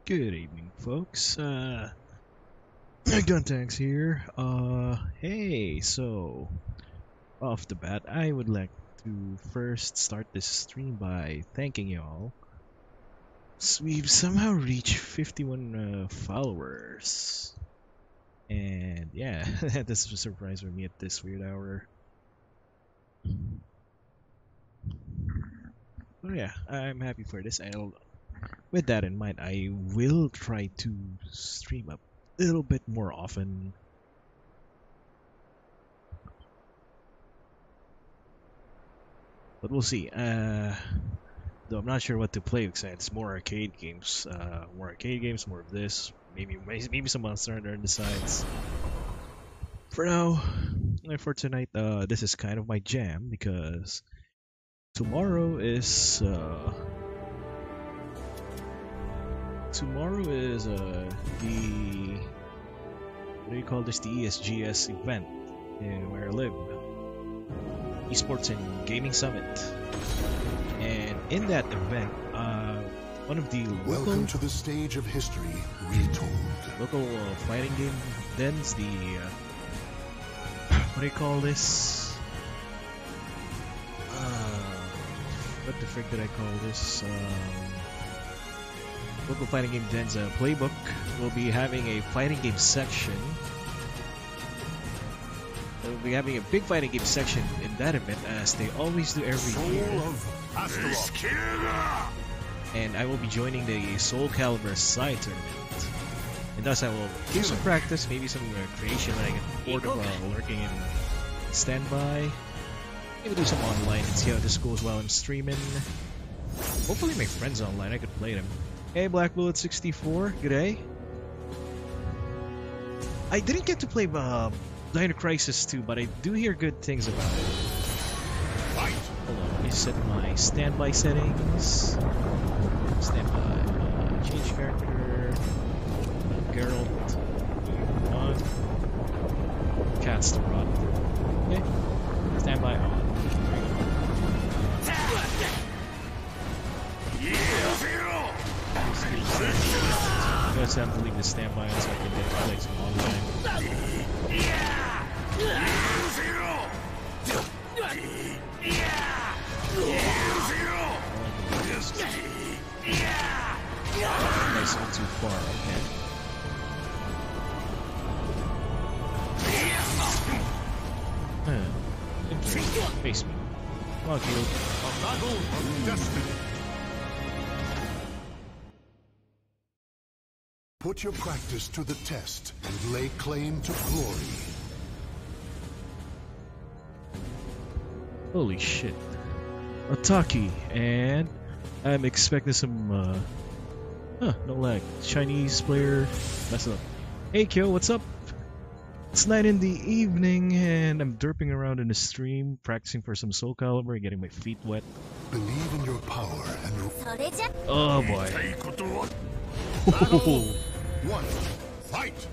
Good evening, folks. Guntanks here. Hey, so off the bat, I would like to first start this stream by thanking y'all. So we've somehow reached 51 followers, and yeah, this is a surprise for me at this weird hour. Oh yeah, I'm happy for this. With that in mind, I will try to stream a little bit more often. But we'll see. Though I'm not sure what to play because it's more arcade games. More of this. Maybe some Monster Hunter on the sides. For now, for tonight, this is kind of my jam because tomorrow is the what do you call this? The ESGS event where I live, Esports and Gaming Summit. And in that event, one of the welcome to the stage of history retold. Local fighting game dens, the what do you call this? What the frick did I call this? Local fighting game dens playbook will be having a fighting game section. We'll be having a big fighting game section in that event, as they always do every year. And I will be joining the Soulcalibur side tournament. And thus I will do some practice, maybe some creation that I can afford while working in standby. Maybe do some online and see how this goes while I'm streaming. Hopefully my friends online, I could play them. Hey, Black Bullet 64, good day. I didn't get to play Dino Crisis 2, but I do hear good things about it. Hold on, let me set my standby settings. Standby, change character, Geralt, on, cast the rod. Okay, standby on. I guess I have to leave the standby on so I can play some online. Nice, not too far, okay. Interesting. Face me. Come on, Kilo. Put your practice to the test and lay claim to glory. Holy shit. Ataki, and I'm expecting some, no lag. Chinese player, mess up. Hey Kyo, what's up? It's 9 in the evening, and I'm derping around in the stream, practicing for some Soulcalibur, getting my feet wet. Believe in your power and... Oh boy. One, fight!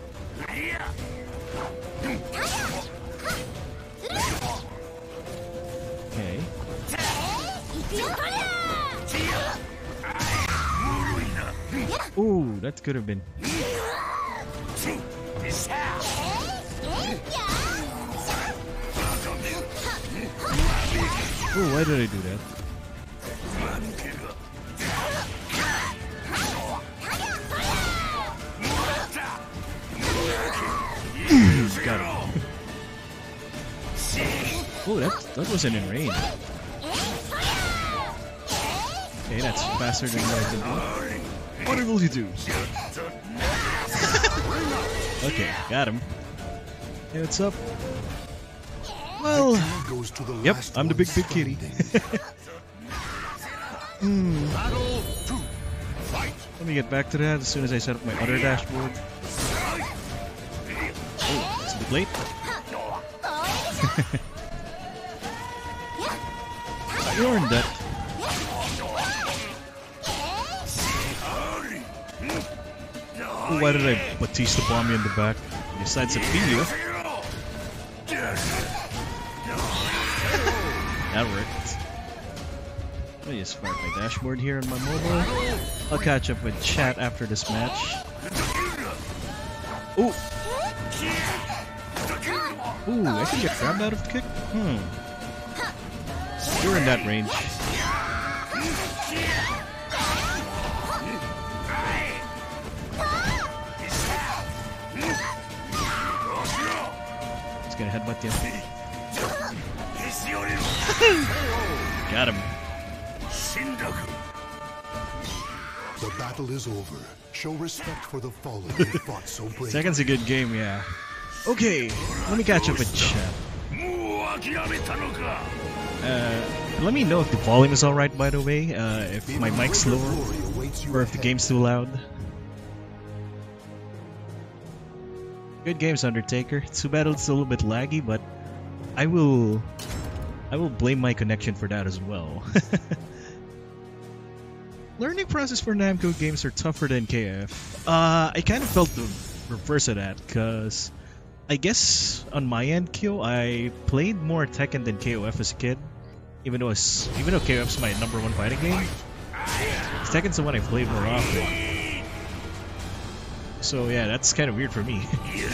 Okay. Ooh, that could have been. Ooh, why did I do that? Got it. Oh, that wasn't in range. Okay, that's faster than what I can do. What will you do? Okay, got him. Hey, what's up? Well, yep, I'm the big kitty. Let me get back to that as soon as I set up my other dashboard. Oh, it's a bit late. You earned that. Oh, why did I Batista bomb you in the back? Besides a video. That worked. Let me just fire my dashboard here on my mobile. I'll catch up with chat after this match. Ooh! Ooh, I can get grabbed out of the kick? You're in that range. He's gonna headbutt you. Got him. The battle is over. Show respect for the fallen who fought so bravely. Second's a good game, yeah. Okay, let me catch up with chat. Let me know if the volume is alright, by the way, if my mic's lower, or if the game's too loud. Good games, Undertaker. Too bad it's a little bit laggy, but I will blame my connection for that as well. Learning process for Namco games are tougher than KF. I kind of felt the reverse of that, because I guess on my end, Kyo, I played more Tekken than KOF as a kid. Even though KOF's my #1 fighting game, Tekken's the one I played more often. So yeah, that's kind of weird for me.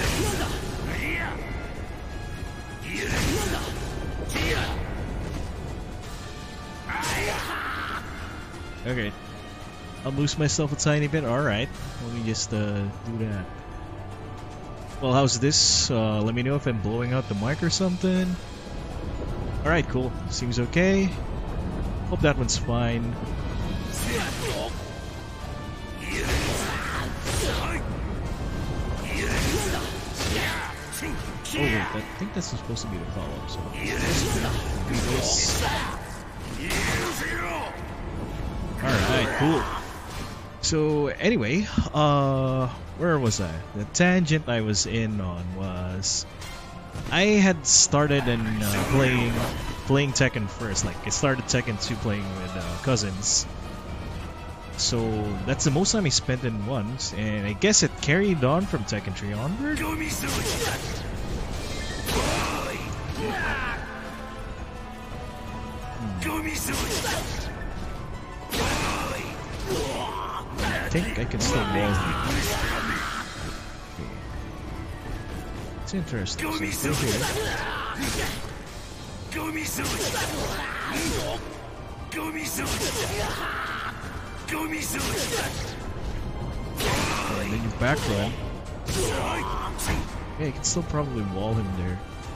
Okay, I'll boost myself a tiny bit. Alright, let me just do that. Well, how's this? Let me know if I'm blowing out the mic or something. Alright, cool. Seems okay. Hope that one's fine. Oh wait, I think that's supposed to be the follow-up, so do this. Alright, cool. So anyway, where was I? The tangent I was in on was I had started and playing Tekken first. Like, I started Tekken 2 playing with cousins. So that's the most time I spent in once, and I guess it carried on from Tekken 3 onward. I think I can still wall him. Okay. It's interesting. So stay here. And then you back run. Yeah, you can still probably wall him there.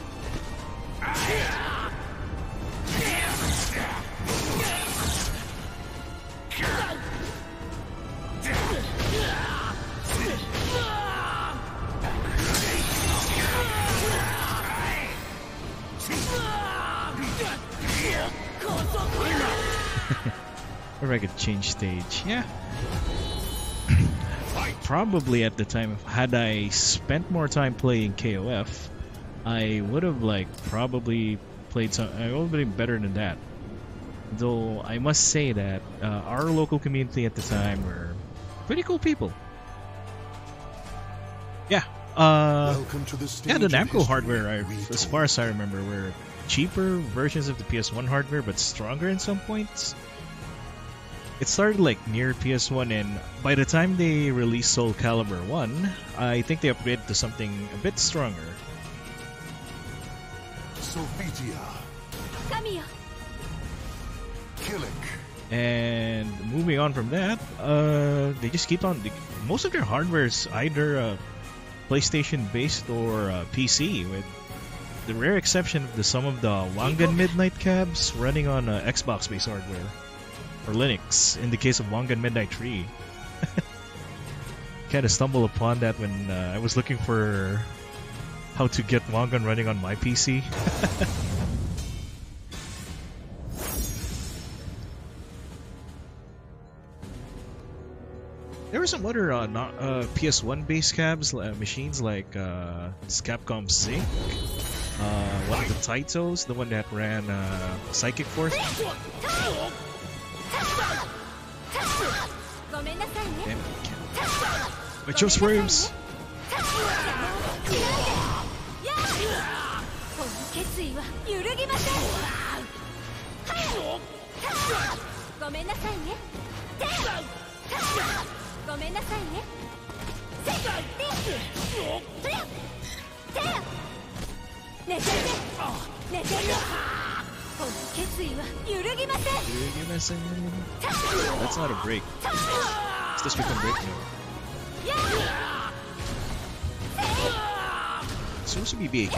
Or I could change stage. Yeah. Probably at the time, had I spent more time playing KOF, I would have probably played some. I would have been better than that. Though I must say that our local community at the time were pretty cool people. Yeah. Yeah, the Namco hardware, as far as I remember, were cheaper versions of the PS1 hardware, but stronger in some points. It started near PS1, and by the time they released Soulcalibur 1, I think they upgraded to something a bit stronger. Sophitia. And moving on from that, they just keep on. Most of their hardware is either PlayStation based or PC, with the rare exception of some of the Wangan Midnight cabs running on Xbox based hardware. Or Linux, in the case of Wangan Midnight 3. Kinda stumbled upon that when I was looking for how to get Wangan running on my PC. There were some other PS1 based cabs, machines like Capcom Sync, one of the Taitos, the one that ran Psychic Force. Damn, my chose frames. That's not a break. Is this become break? No. It's supposed to be BAK.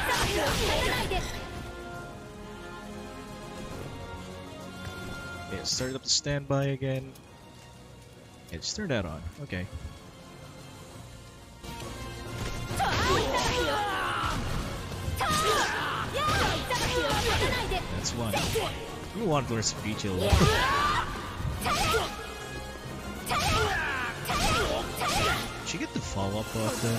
Yeah, started up the standby again. Yeah, just turn that on. Okay. That's one. We want to speech a little. She get the follow up off that?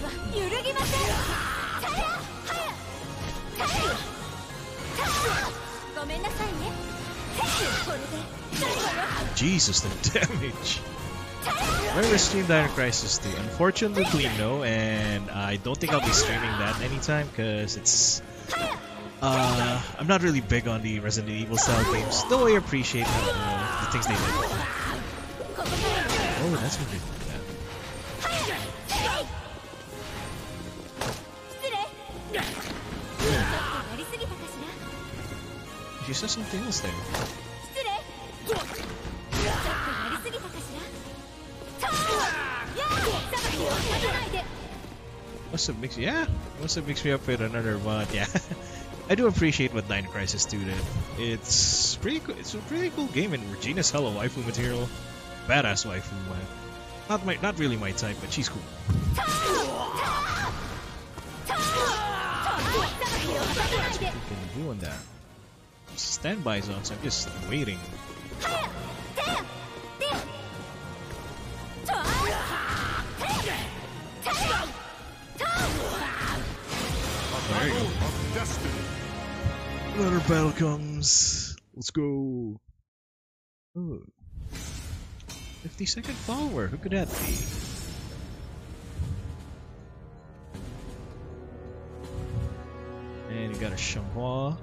Jesus, the damage! When we stream Dino Crisis 2? Unfortunately, no, and I don't think I'll be streaming that anytime because it's. I'm not really big on the Resident Evil style games, though I appreciate the things they did. Oh, that's what they did. She said something else there. Must have mixed me up with another one. Yeah, I do appreciate what Dino Crisis 2 did. It's pretty cool. It's a pretty cool game, and Regina's hella waifu material. Badass waifu, man. Not really my type, but she's cool. That's what we can do on that. Standby zone, so I'm just waiting. There you go. Another battle comes. Let's go. Oh. 50-second follower. Who could that be? And you got a Shanghua.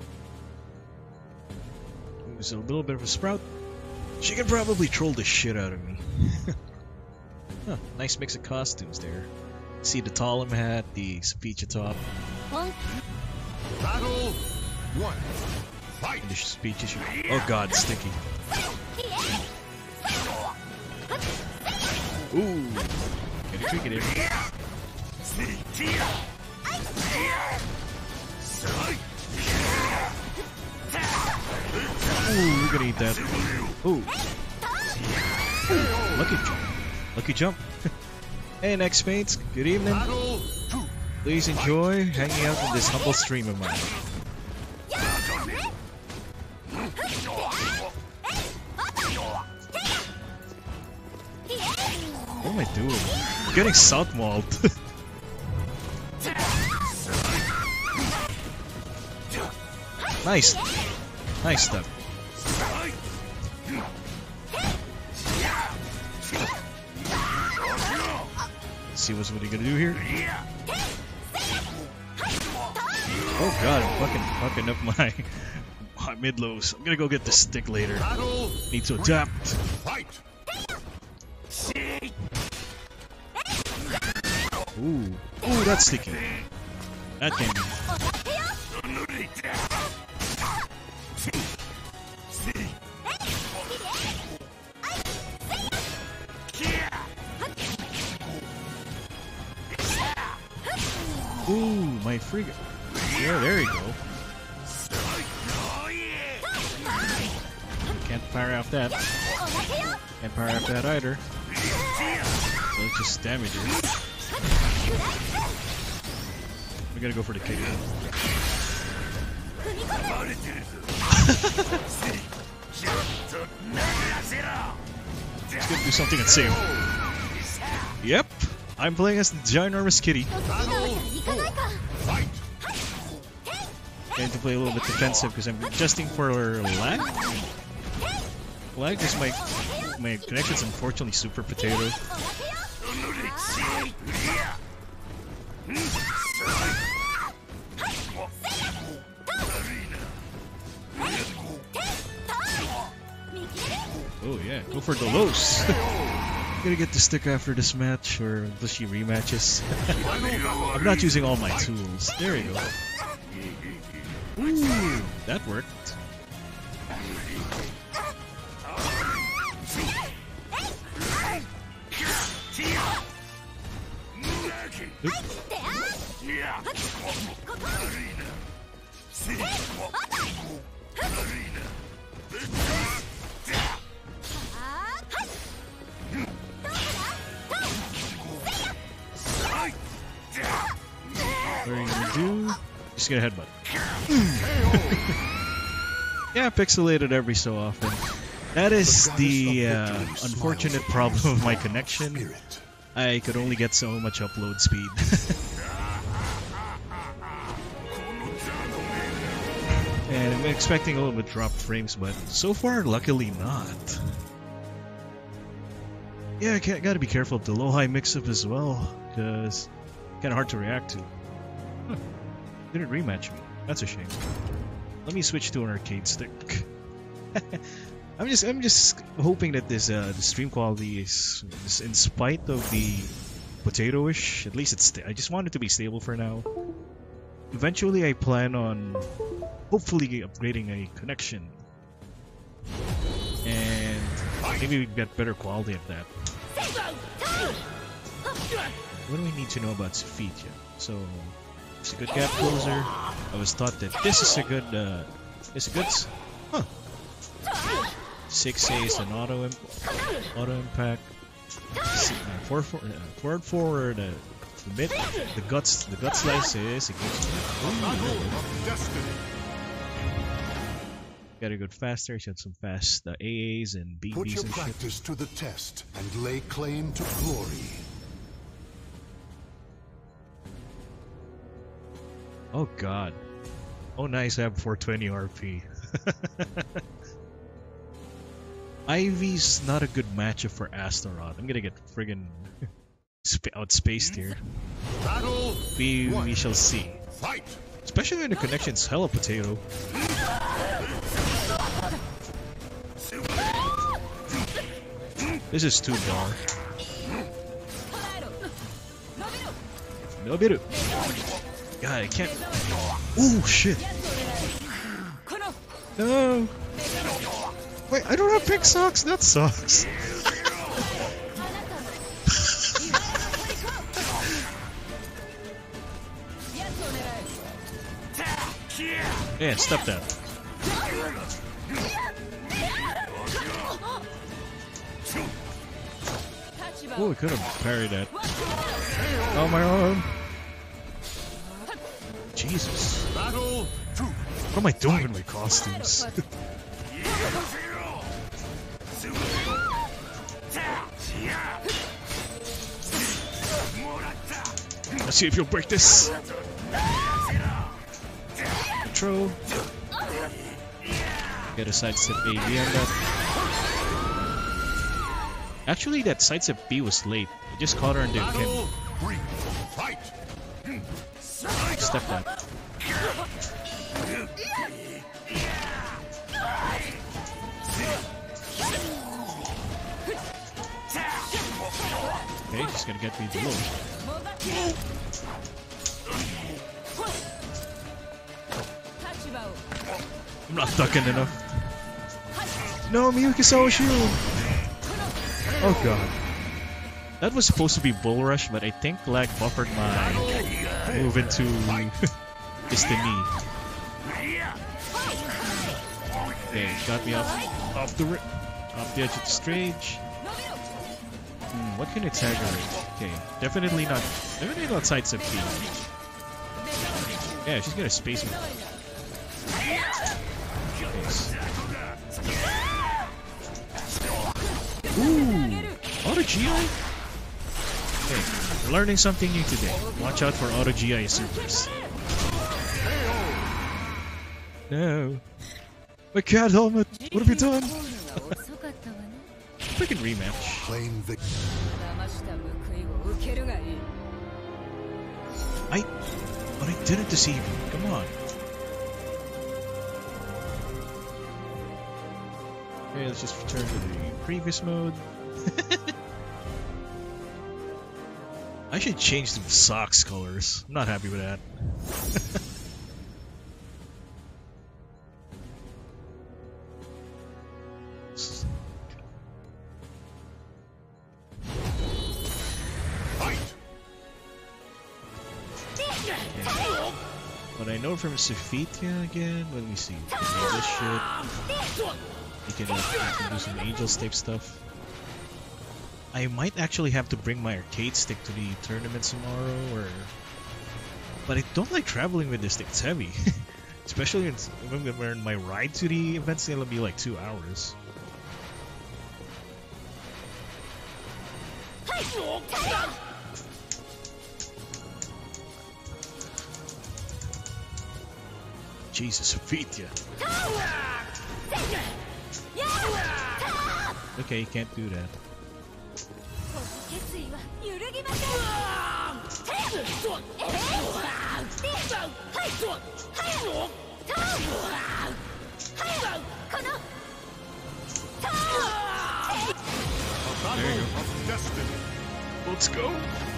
Who's a little bit of a sprout. She can probably troll the shit out of me. Huh, nice mix of costumes there. See the Talum hat, the speech atop. Battle 1. Fight. The speech issue. Oh god, sticky. Ooh. Get a cricket in. Ooh, we're gonna eat that. Ooh. Ooh. Lucky jump. Lucky jump. Hey, next mates. Good evening. Please enjoy hanging out in this humble stream of mine. What am I doing? I'm getting south mauled. Nice. Nice stuff. Let's see what are you gonna do here. Oh god, I'm fucking up my mid-lows. I'm gonna go get the stick later. Need to adapt. Ooh. Ooh, that's sticky. That can be. Ooh, my frigate. Yeah, there you go. Can't fire off that. Can't fire off that either. So let's just damage her. We gotta go for the kick. Let's go do something and save. Yep, I'm playing as the ginormous kitty. Trying to play a little bit defensive because I'm adjusting for lag. Lag is my connection's unfortunately super potato. Oh yeah, go for Dolos. Gonna get the stick after this match, or does she rematches? I'm not using all my tools. There you go. Ooh, that worked. Oop. What are you gonna do? Just get a headbutt. Yeah, pixelated every so often. That is the unfortunate problem of my connection. I could only get so much upload speed. And I'm expecting a little bit dropped frames, but so far, luckily not. Yeah, gotta be careful of the low-high mix-up as well, because it's kinda hard to react to. Huh. Didn't rematch me. That's a shame. Let me switch to an arcade stick. I'm just hoping that this the stream quality is in spite of the potato-ish. At least it's. I just want it to be stable for now. Eventually, I plan on hopefully upgrading a connection, and maybe we get better quality of that. What do we need to know about Sophia? So, it's a good gap closer. I was taught that this is a good. Huh. 6A is an auto impact. Forward. The mid. The gut slice is against. Gotta go faster. She had some fast AAs and BBs Put your and practice shit. to the test and lay claim to glory. Oh god. Oh nice, I have 420 RP. Ivy's not a good matchup for Astaroth. I'm gonna get friggin' outspaced here. Battle We shall see. Fight! Especially when the connection's hella potato. This is too bar. No biru. God, I can't. Oh shit. No. Wait, I don't have pink socks. That sucks. Yeah, step that. Oh, I could have parried that. Oh my arm! Jesus. What am I doing in my costumes? Let's see if you'll break this. Control. Get a sidestep A, B on that. Actually, that sidestep B was late. I just caught her and did Kim. Step that. Okay, she's gonna get me below. I'm not ducking enough. No, Miyuki Sawa shield! Oh god. That was supposed to be Bull Rush, but I think lag buffered my move into just the knee. Okay, got me off the edge of the stage. What can it tag her? Okay, definitely not sidestep B. Yeah, she's gonna space me. Ooh, auto GI? Okay, we're learning something new today. Watch out for auto GI supers. No. My cat helmet! What have you done? Freaking rematch. Claim victory. But I didn't deceive you. Come on. Okay, let's just return to the previous mode. I should change the socks colors. I'm not happy with that. What I know from Sophitia again, let me see. This shit. You can do some Angels type stuff. I might actually have to bring my arcade stick to the tournament tomorrow, but I don't like traveling with this stick. It's heavy. Especially when my ride to the event's gonna be like 2 hours. Jesus, Sophia. Okay, you can't do that. There you go. Let's go.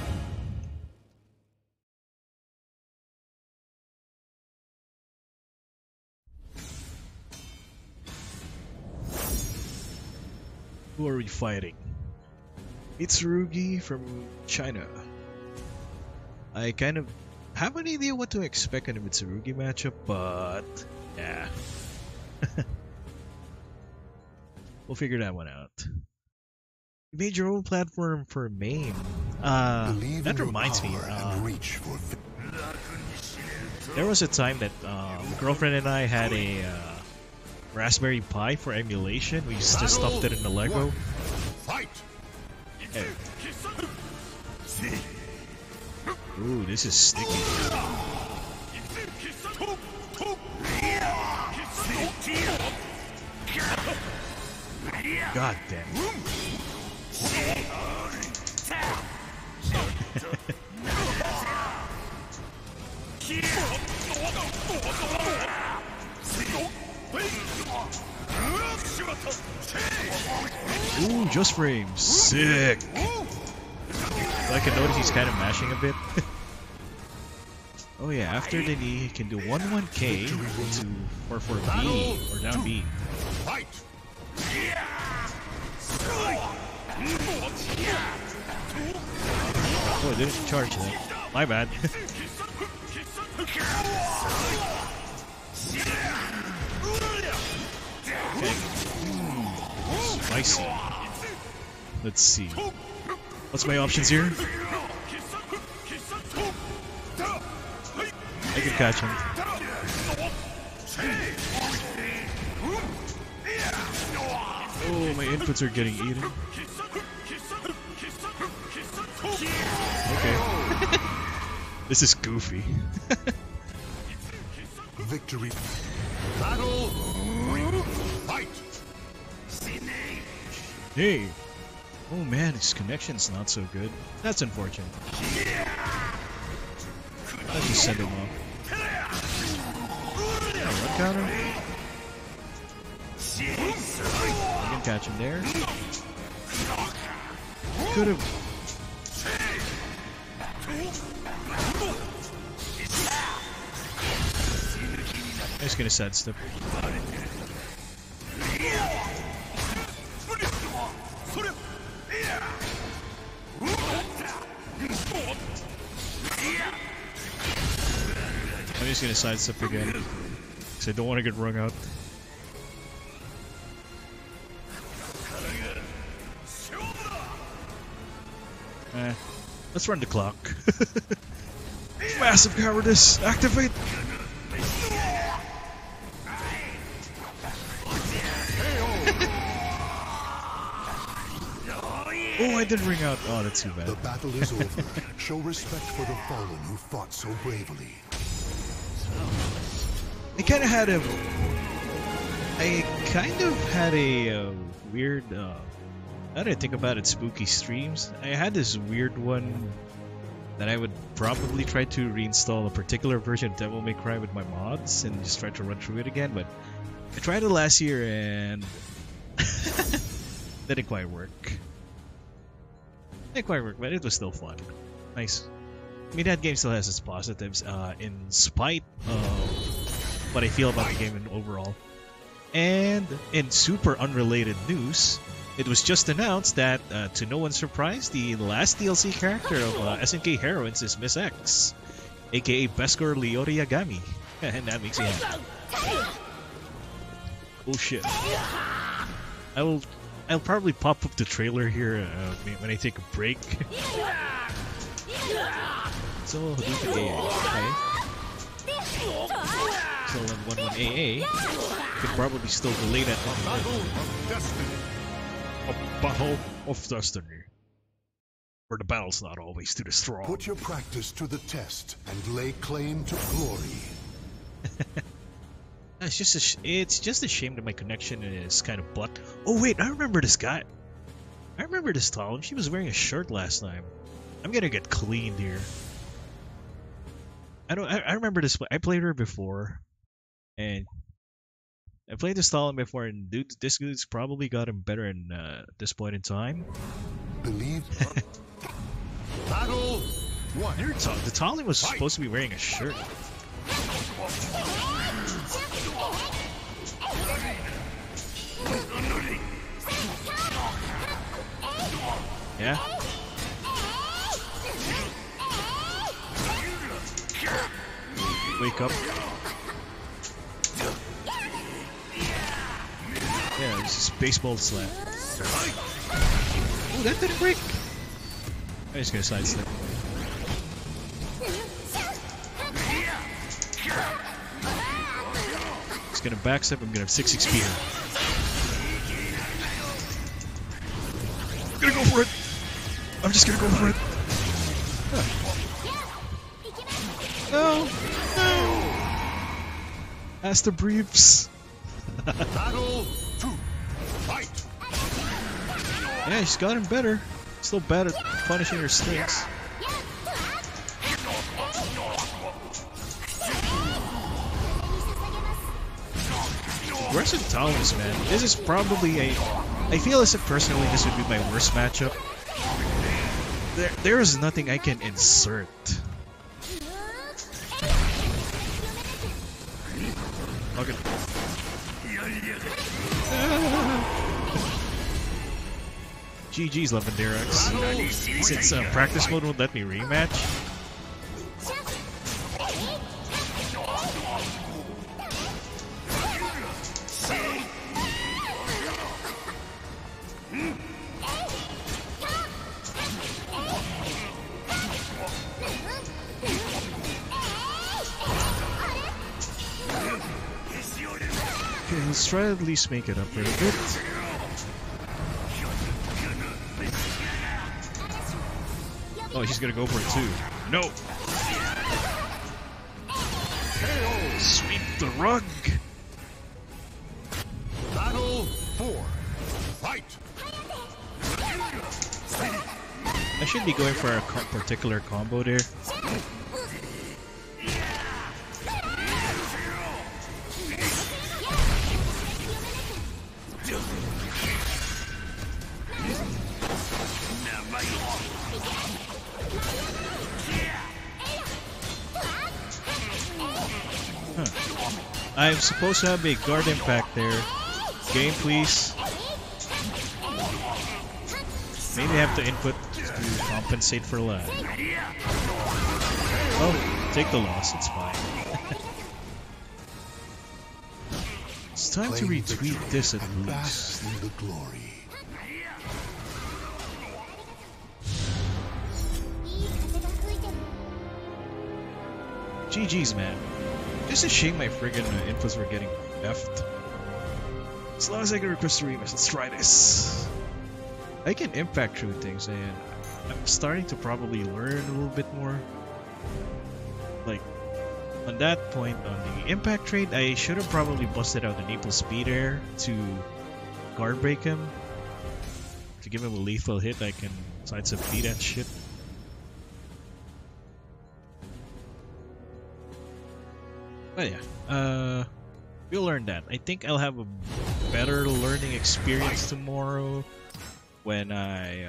Who are we fighting? Mitsurugi from China. I kind of have an idea what to expect in a Mitsurugi matchup, but yeah. We'll figure that one out. You made your own platform for MAME. That reminds me. There was a time that my girlfriend and I had a Raspberry Pi for emulation. We just stuffed it in the Lego. Fight! Hey. Ooh, this is sticky. God damn. Ooh, just frames. Sick. I can notice he's kind of mashing a bit. Oh yeah, after the knee, he can do 1-1K to 4-4B or down B. Oh, I didn't charge that. My bad. Okay. Spicy. Let's see. What's my options here? I can catch him. Oh, my inputs are getting eaten. Okay. This is goofy. Victory. Battle. Fight. Hey. Oh man, his connection's not so good. That's unfortunate. Let's just send him off. Yeah, one counter. I can catch him there. Could have. I'm just gonna sidestep. I'm just gonna sidestep again, because I don't want to get wrung out. Let's run the clock. Massive cowardice! Activate! Oh, I didn't ring out. Oh, that's too bad. The battle is over. Show respect for the fallen who fought so bravely. I kind of had a weird, now that I think about it, spooky streams. I had this weird one that I would probably try to reinstall a particular version of Devil May Cry with my mods and just try to run through it again, but I tried it last year and didn't quite work. Didn't quite work, but it was still fun. Nice. I mean, that game still has its positives, in spite of what I feel about the game in overall. And in super unrelated news, it was just announced that, to no one's surprise, the last DLC character of SNK Heroines is Miss X, aka Beskor Leori Yagami. And that makes me happy. Oh shit. I'll probably pop up the trailer here when I take a break. So, Hadouken AA. Okay. So, 11 AA. Could probably still delay that one. A battle of destiny. Where the battle's not always to the strong. Put your practice to the test and lay claim to glory. It's just a shame that my connection is kind of butt. Oh wait, I remember this guy. I remember this Talon. She was wearing a shirt last time. I'm gonna get cleaned here. I remember this. I played her before, and I played this Talon before, and this dude's probably gotten better in this point in time. Believe. Battle one. The Talon was supposed to be wearing a shirt. Yeah. Wake up. Yeah, this is baseball slap. Ooh, that didn't break. I'm just gonna sidestep. Just gonna backstep. I'm gonna have 6 XP here. I'm gonna go for it. I'm just gonna go for it. No! No! Ask the briefs. Battle 2. Fight. Yeah, she's gotten better. Still bad at punishing her stinks. Aggressive Talons, man. This is probably I feel as if personally this would be my worst matchup. There is nothing I can insert. Okay. GG's Levendarex. Since practice mode won't let me rematch. Okay, let's try to at least make it up for a bit. Oh, she's gonna go for it too. No! Sweep the rug! Battle 4. Fight. I should be going for a particular combo there. I'm supposed to have a guard impact there. Game, please. Maybe I have to input to compensate for lag. Oh, take the loss, it's fine. It's time to retweet this at least. In the glory. GG's, man. Just a shame my friggin' inputs were getting effed. As long as I can request a rematch, let's try this. I can impact through things, and I'm starting to probably learn a little bit more. Like, on that point, on the impact trade, I should have probably busted out the Naples Speed Air to guard break him. To give him a lethal hit, I can sidestep beat that shit. But yeah, we'll learn that. I think I'll have a better learning experience tomorrow when I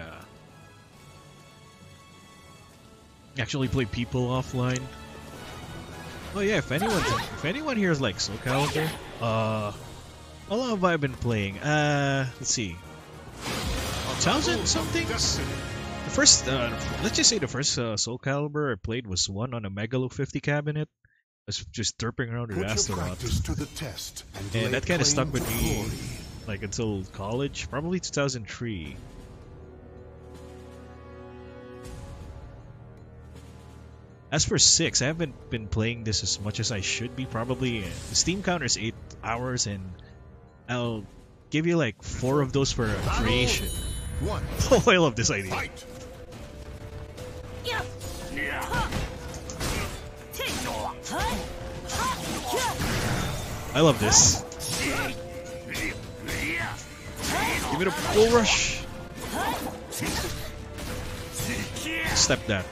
actually play people offline. Oh yeah, if anyone here is like Soulcalibur, how long have I been playing? Let's see, 1,000 somethings. The first, let's just say the first Soulcalibur I played was one on a Megalo 50 cabinet. I was just derping around with Astaroth, and that kind of stuck with me like until college, probably 2003. As for 6, I haven't been playing this as much as I should be. Probably the Steam counter is 8 hours, and I'll give you like 4 of those for creation. Oh, I love this idea. I love this. Give it a bull rush. Step that.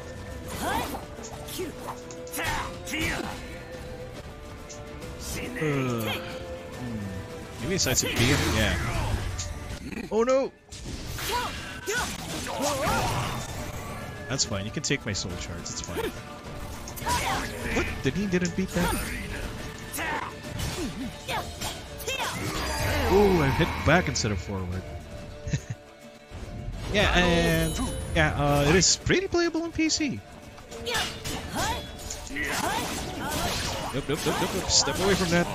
Maybe it's nice to be. Yeah. Oh no! That's fine. You can take my soul shards. It's fine. What? He didn't beat that? Oh, I hit back instead of forward. Yeah, and yeah, it is pretty playable on PC. Nope. Step away from that.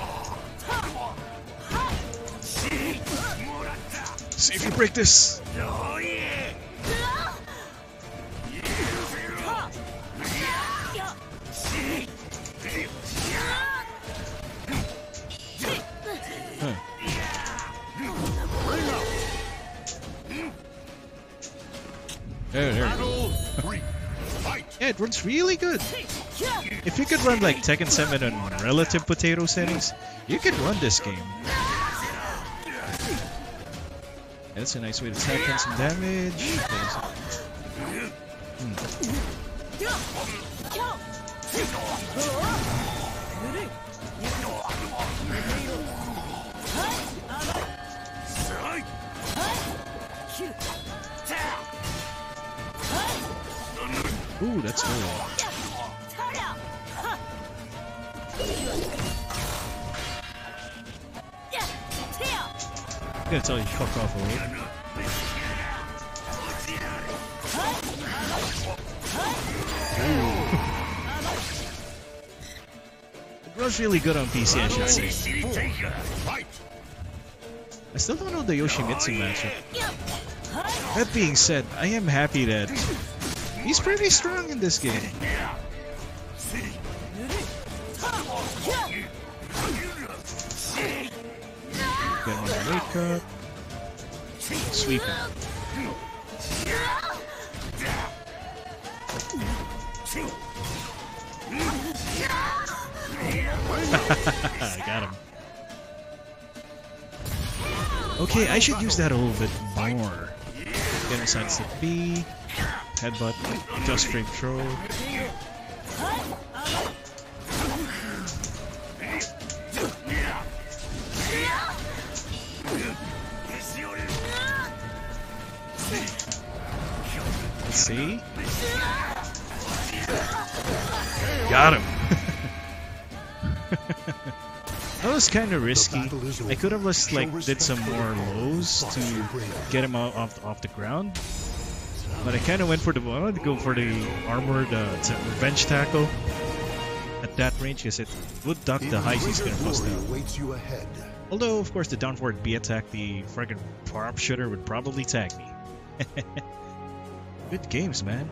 See if you break this. Huh. There we go. Yeah, it runs really good. If you could run like Tekken 7 on relative potato settings, you could run this game. That's a nice way to tack in some damage. Ooh, that's good. I'm gonna tell you, fuck off a little. It runs really good on PC, I should say. I still don't know the Yoshimitsu matchup. That being said, I am happy that he's pretty strong in this game. Get him on the wake up. Sweep him. I got him. Okay, I should use that a little bit more. Get inside stick B. Headbutt. Just frame throw. Let's see. Got him. That was kind of risky. I could have just like did some more lows to get him off the ground, but I kind of went for I wanted to go for the armored revenge tackle at that range because it would duck the height he's gonna bust out. Although, of course, the down forward B attack, the friggin' power-up shooter would probably tag me. Good games, man.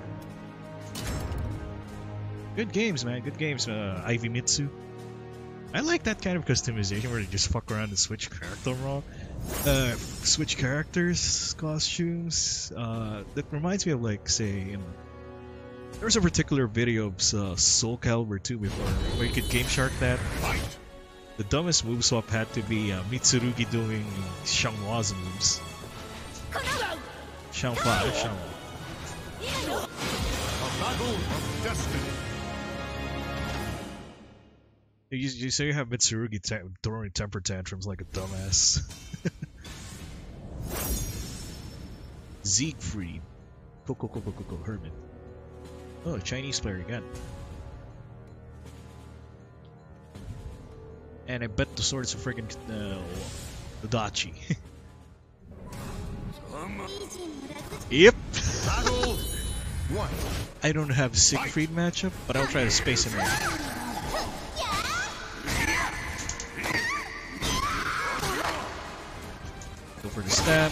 Good games, man. Good games, Ivy Mitsu. I like that kind of customization where you just fuck around and switch characters, switch characters, costumes. That reminds me of, like, say, there was a particular video of Soulcalibur 2 before, where you could Game Shark that. The dumbest move swap had to be Mitsurugi doing Xianghua's moves. Xianghua, Xianghua. You say you have Mitsurugi throwing temper tantrums like a dumbass. Siegfried. Coco Herman. Oh, Chinese player again. And I bet the sword's a friggin' Dachi. Yep. I don't have a Siegfried matchup, but I'll try to space him out. Go for the stab.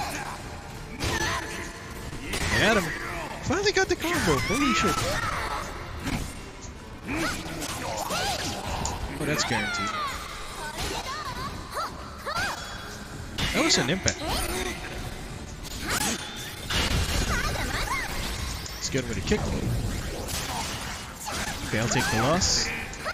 I got him. Finally got the combo. Holy shit. Oh, that's guaranteed. That was an impact. Let's get him with a kick. Okay, I'll take the loss.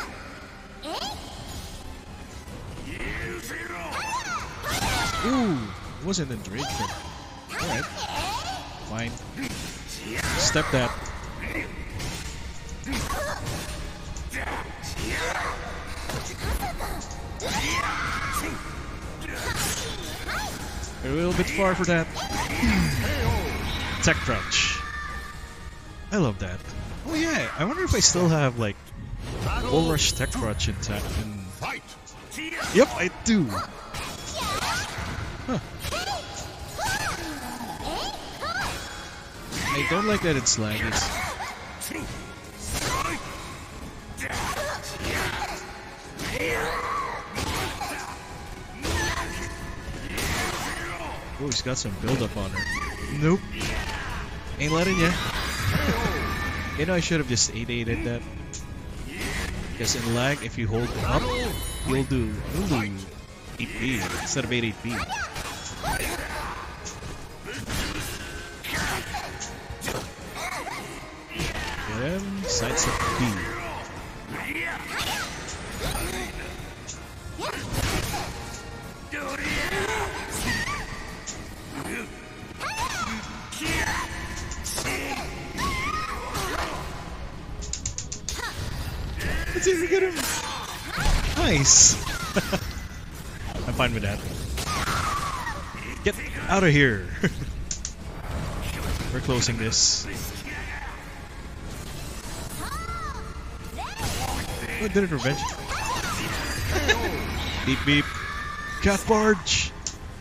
Ooh, wasn't in the range for him. Alright. Fine. Step that. A little bit far for that. Tech crouch. I love that. Oh yeah, I wonder if I still have like Bull Rush Tech Crouch intact. Yep, I do. Huh. I don't like that it's laggy. Oh, he's got some build up on her. Nope. Ain't letting ya. You know, I should have just 8-8'd that. Because in lag, if you hold up, you'll do 8B instead of 8-8B. Get him. Sidestep B. Let's see if we get him. Nice. I'm fine with that. Get out of here. We're closing this. Oh, did it revenge? Beep beep. Cat barge.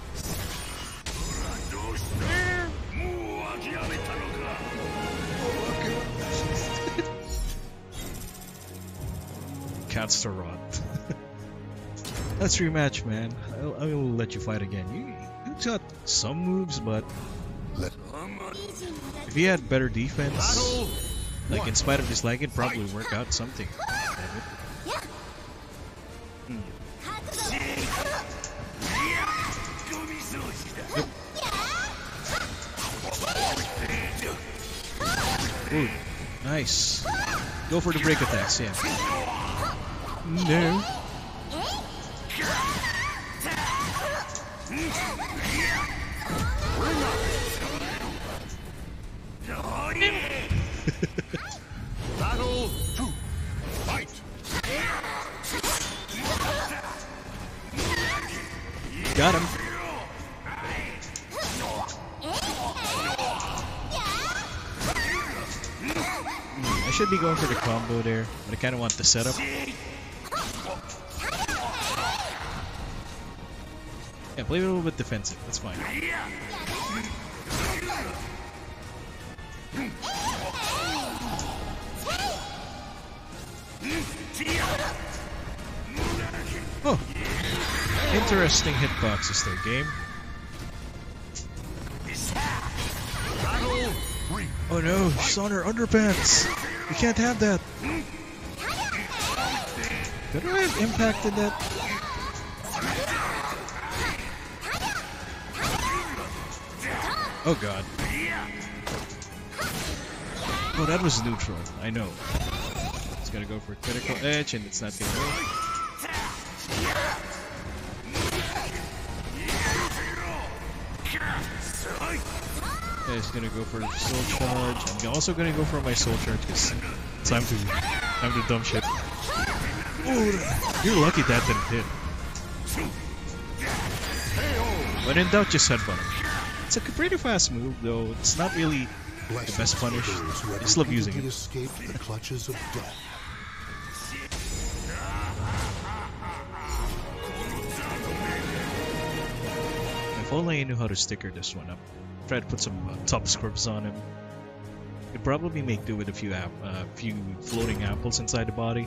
Cat's to rot. Let's rematch, man. I will let you fight again. You got some moves, but if you had better defense, like in spite of this lag, it'd probably work out something. Yep. Ooh, nice. Go for the break attacks, yeah. No. Battle 2. Fight. Got him. I should be going for the combo there, but I kind of want the setup. Yeah, play a little bit defensive. That's fine. Oh, interesting hitboxes there, game. Oh no, she's on her underpants. We can't have that. Could I have impacted that? Oh god. Oh, that was neutral. I know. It's gonna go for a critical edge, and it's not gonna go. Yeah, he's gonna go for soul charge. I'm also gonna go for my soul charge because it's time to dump shit. Oh, you're lucky that didn't hit. When in doubt, just headbutt him. It's a pretty fast move, though. It's not really the best punish. I just love using it. Escape the clutches of death. If only I knew how to sticker this one up. Try to put some top scripts on him. Could probably make do with a few floating apples inside the body.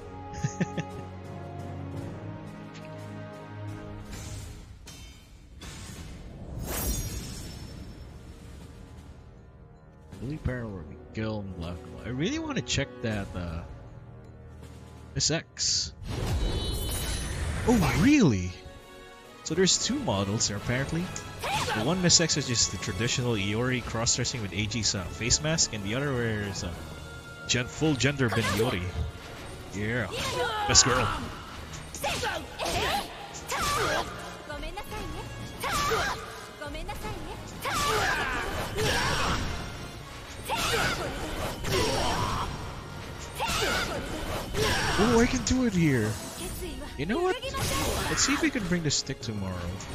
Really parallel Miguel and Black. I really want to check that Miss X. Oh really? So there's two models there apparently. The one Miss X is just the traditional Iori cross-dressing with AG's face mask, and the other wears full gender Ben Iori. Yeah, best girl. Oh, I can do it here. You know what? Let's see if we can bring the stick tomorrow.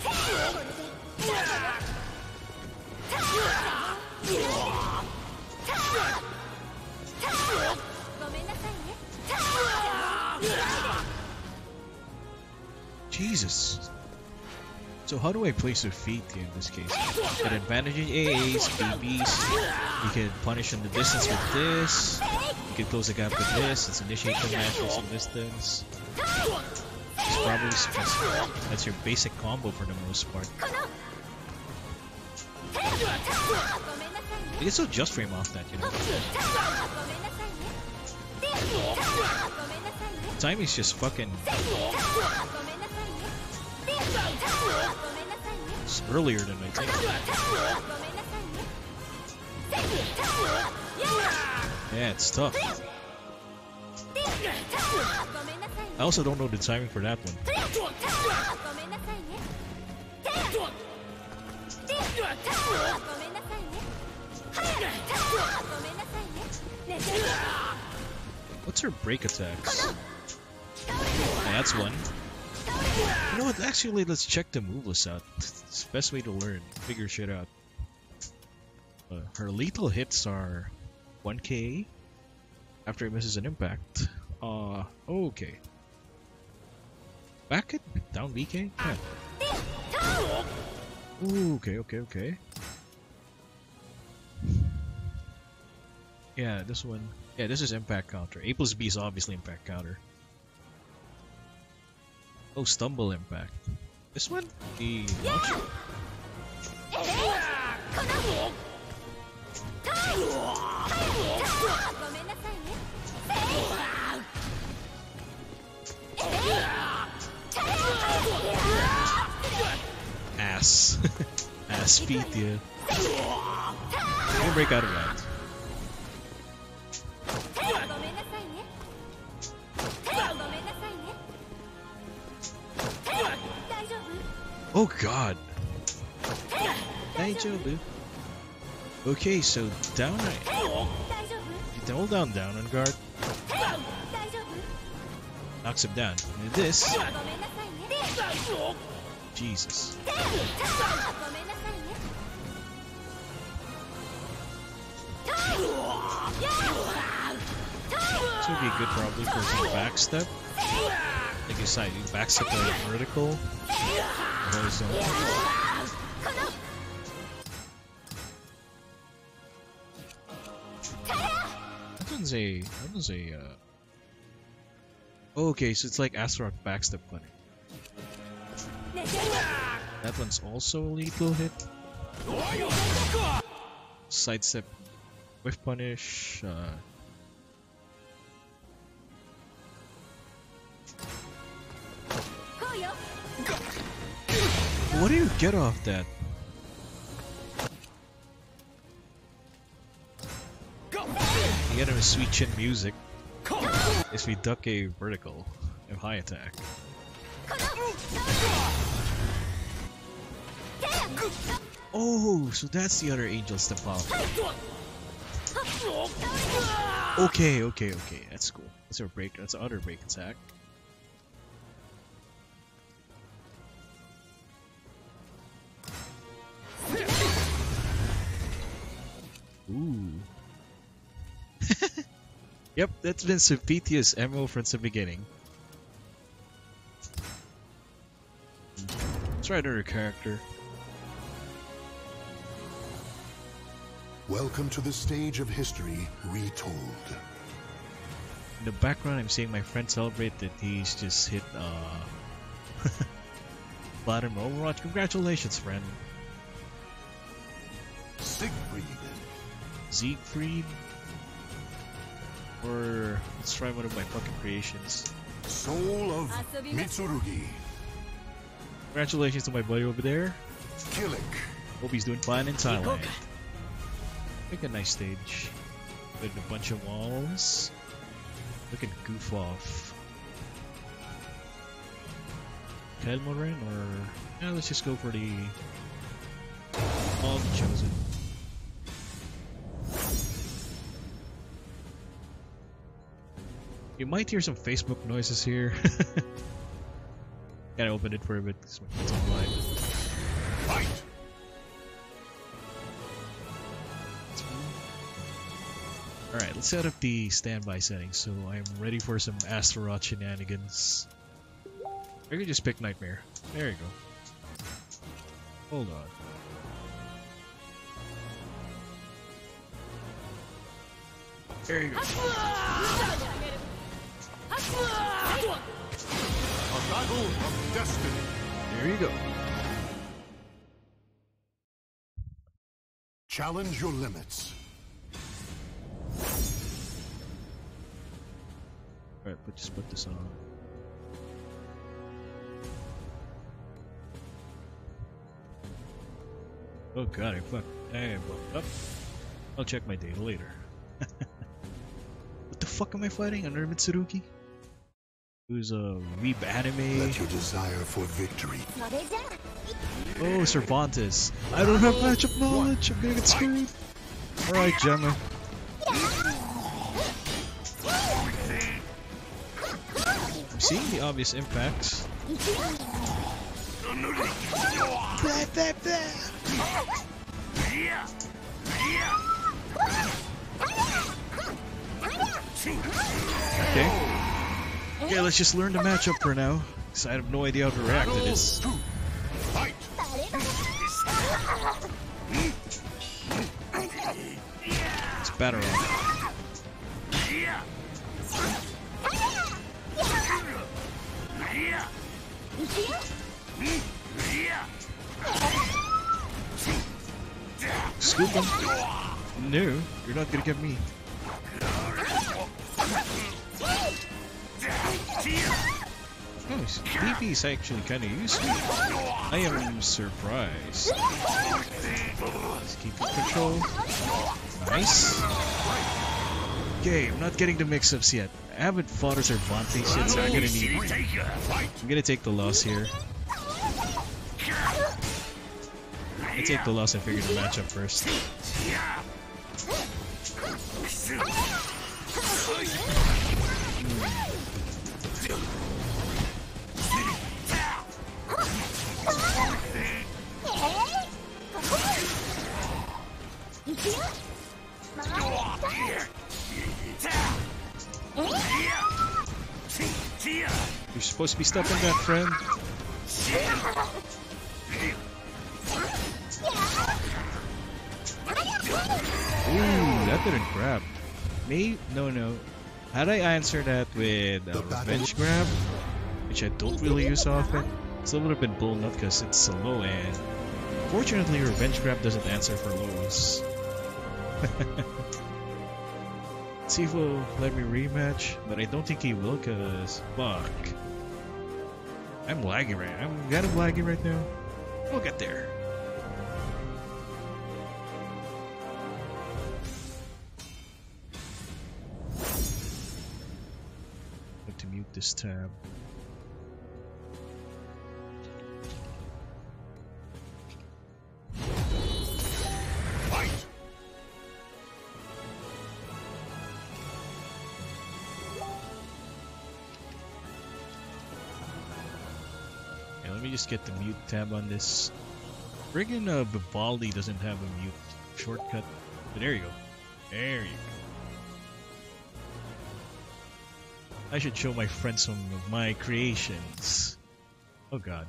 Jesus. So how do I place your feet here in this case? Get advantage in AAs, BBs. You can punish in the distance with this. You can close the gap with this. Let's initiate the match with some distance. It's probably successful. That's your basic combo for the most part. You can still just frame off that, you know. Timing's just fucking... It's earlier than I think. Yeah, it's tough. I also don't know the timing for that one. What's her break attacks? Yeah, that's one. You know what? Actually, let's check the move list out. It's the best way to learn, figure shit out. Her lethal hits are 1k after it misses an impact. Okay. Back it? Down BK? Yeah. Ooh, okay. Yeah, this one. Yeah, this is impact counter. A plus B is obviously impact counter. Oh, stumble impact. This one? The launcher? Ass. Ass feet, yeah. You can break out of that. Oh god. Daijoubu. Okay, so down right. You hold down on guard. Knocks him down. And this. Jesus. This would be good probably for some backstep. Like you said, you backstep the vertical. Horizontal. That one's a okay, so it's like Astaroth backstep punish. That one's also a lethal hit. Sidestep whiff punish. What do you get off that? You get him a sweet chin music. If we duck a vertical and high attack. Oh, so that's the other angel step out. Okay. That's cool. That's our break. That's our other break attack. Ooh. Yep, that's been Supetia's MO from the beginning. Let's try another character. Welcome to the stage of history retold. In the background, I'm seeing my friend celebrate that he's just hit Platinum Overwatch. Congratulations, friend. Siegfried? Or let's try one of my fucking creations. Soul of Mitsurugi. Congratulations to my buddy over there. Killick. Hope he's doing fine in Thailand. Make a nice stage. With a bunch of walls. Look at goof off. Kelmorin or... Yeah, let's just go for the... All chosen. You might hear some Facebook noises here. Gotta open it for a bit because it's online. Fight! Alright, let's set up the standby settings so I'm ready for some Astaroth shenanigans. I could just pick Nightmare. There you go. Hold on. There you go. A battle of destiny. There you go. Challenge your limits. Alright, just put this on. Oh god, I fucked. I fucked up. I'll check my data later. What the fuck am I fighting? Under Mitsurugi? Who's a weeb anime? Let your desire for victory. Oh, Cervantes. I don't have matchup knowledge. I'm gonna get screwed. Alright, Gemma. I'm seeing the obvious impacts. Blah, blah, blah. Okay, let's just learn the matchup for now, because I have no idea how to react to this. Let's batter on. Scoop him. No, you're not gonna get me. Oh, DP is actually kind of useful. I am surprised. Let's keep it control. Nice. Okay, I'm not getting the mix-ups yet. I haven't fought a Cervantes yet, so I'm gonna need it. I'm gonna take the loss here. I take the loss and figure the matchup first. You're supposed to be stopping that, friend. Ooh, that didn't grab. No. Had I answered that with a revenge grab, which I don't really use often, still would have been blown up because it's so low, and fortunately revenge grab doesn't answer for lows. Let's see if he'll let me rematch, but I don't think he will because fuck. I'm laggy right now. I'm kind of laggy right now. We'll get there. Have to mute this tab. Let me just get the mute tab on this. Friggin' Vivaldi doesn't have a mute shortcut. But there you go. There you go. I should show my friends some of my creations. Oh god.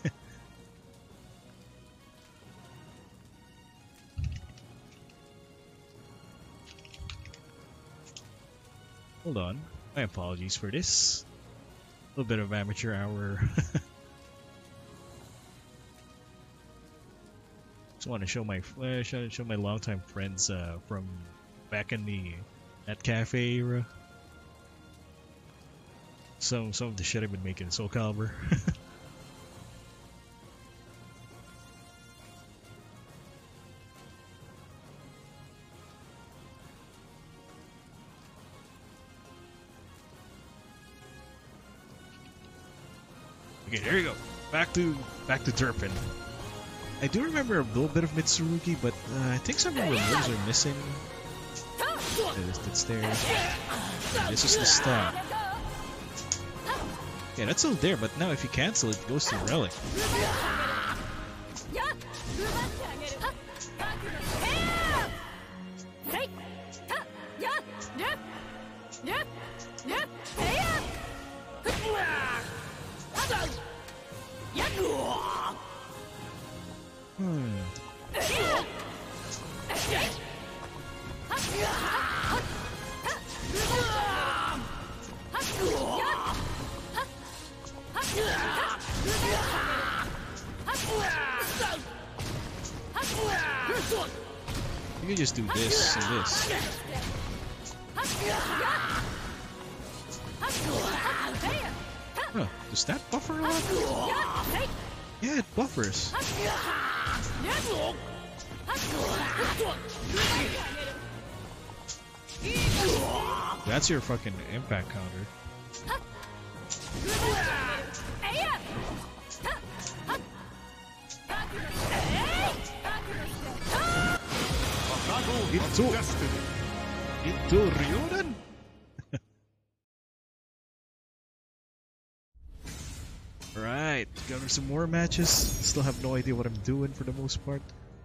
Hold on. My apologies for this. A little bit of amateur hour. Just want to show my longtime friends from back in the that cafe era. Some of the shit I've been making in Soulcalibur. Okay, there you go. Back to Turpin. I do remember a little bit of Mitsurugi, but I think some of the moves are missing. That's there. This is the stat. Yeah, that's still there, but now if you cancel it, it goes to Relic. You can just do this and this. Huh, does that buffer a lot? Yeah, it buffers. That's your fucking impact counter. Into Ryodan? Alright, got some more matches. Still have no idea what I'm doing for the most part.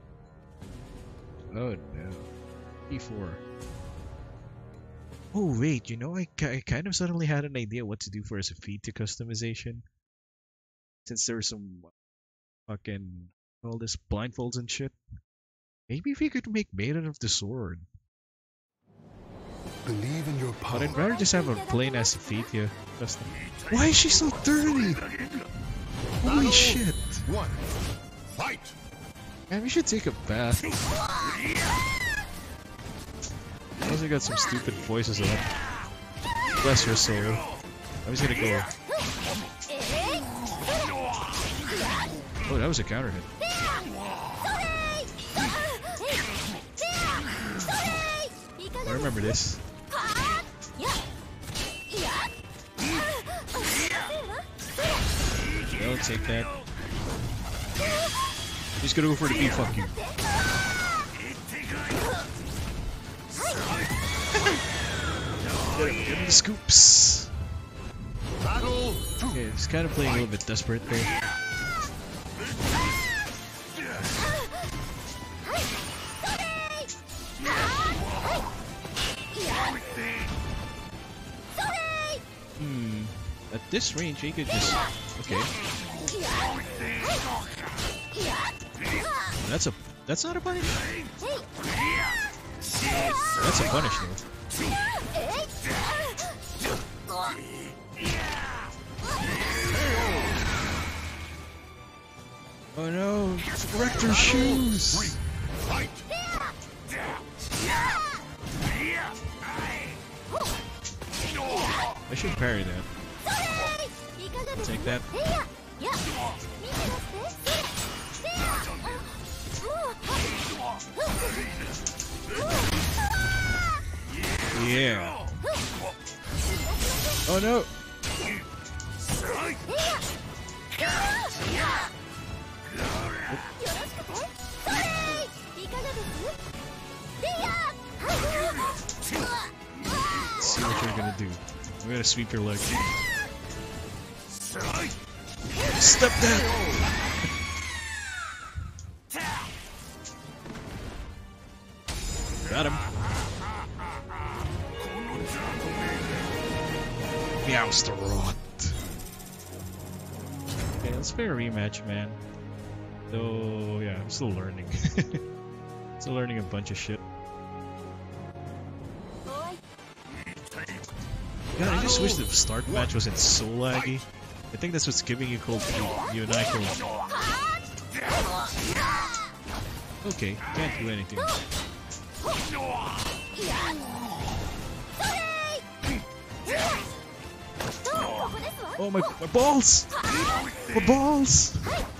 Oh no. E4. Oh wait, you know, I kind of suddenly had an idea what to do for as a feed to customization. Since there's some fucking all this blindfolds and shit. Maybe if you could make Maiden of the Sword. Believe in your power. But I'd rather just have a plain ass Fetia custom. Why is she so dirty? Holy shit. One. Fight. Man, we should take a bath. I also got some stupid voices on. Bless your soul. I'm just gonna go. Oh, that was a counter hit. I remember this. Don't take that. He's gonna go for the B, fuck you. Get him the scoops. Okay, he's kind of playing a little bit desperate there. At this range, he could just... Okay. That's not a punish? That's a punish though. Oh no! Rector's shoes! I should parry that. Take that. Yeah. Oh no. Let's see what you're gonna do. I'm gonna sweep your leg. Step that! Got him. Meowster rot. Okay, let's play a rematch, man. Though, yeah, I'm still learning. Still learning a bunch of shit. God, I just wish the start match wasn't so laggy. I think that's what's giving you cold feet. You and I cold. Okay, can't do anything. Oh my balls! My balls!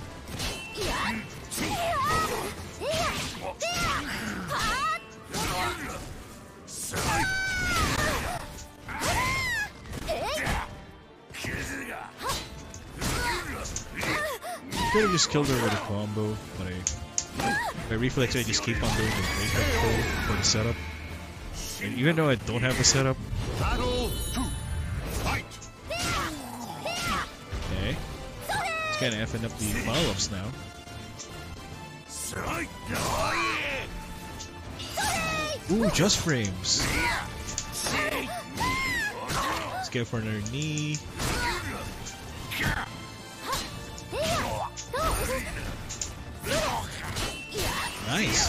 I could have just killed her with a combo, but my reflex, I just keep on doing the breakup pull for the setup. And even though I don't have a setup. Battle 2. Fight. Okay. It's kinda effing up the follow-ups now. Ooh, just frames. Let's go for another knee. Nice.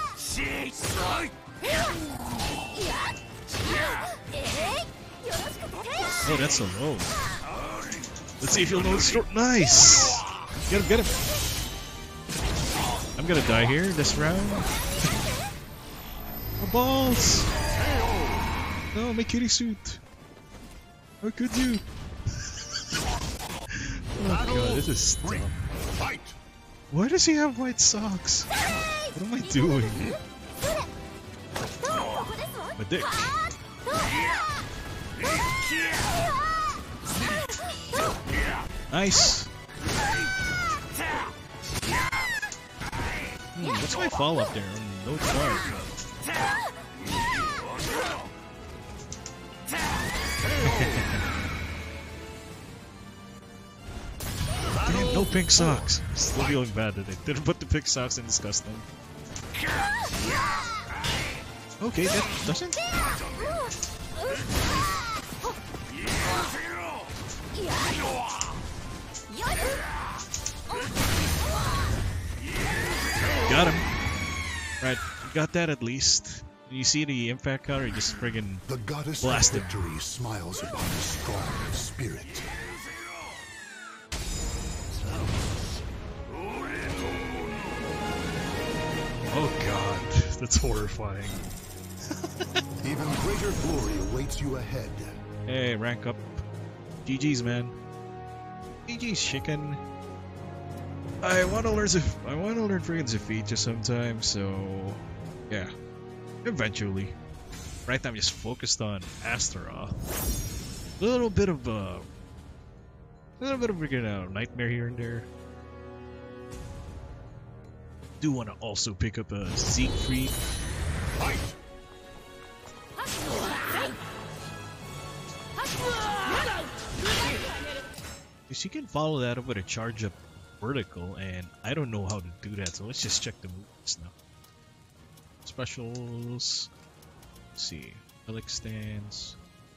Oh, that's a low. Let's see if you'll know the story. Nice. Get him, get him. I'm gonna die here this round. My balls. No, my kitty suit. How could you? Oh god, this is dumb. Why does he have white socks? What am I doing? My dick. Nice. What's my fall up there? No charge. Damn, no pink socks. Still feeling bad that they didn't put the pink socks in this custom. Okay, that doesn't. Got him. Right, got that at least. You see the impact counter, you just friggin' The goddess blast of him. victory smiles upon a strong spirit. Oh god, that's horrifying. Even greater glory awaits you ahead. Hey, rank up. GG's, man. GG's, chicken. I wanna learn friggin' Zafija sometime, so yeah. Eventually. Right now I'm just focused on Astaroth. A little bit of freaking nightmare here and there. Do wanna also pick up a Siegfried. Because you can follow that up with a charge up vertical, and I don't know how to do that, so let's just check the moves now. Specials. Let's see. Relic stands.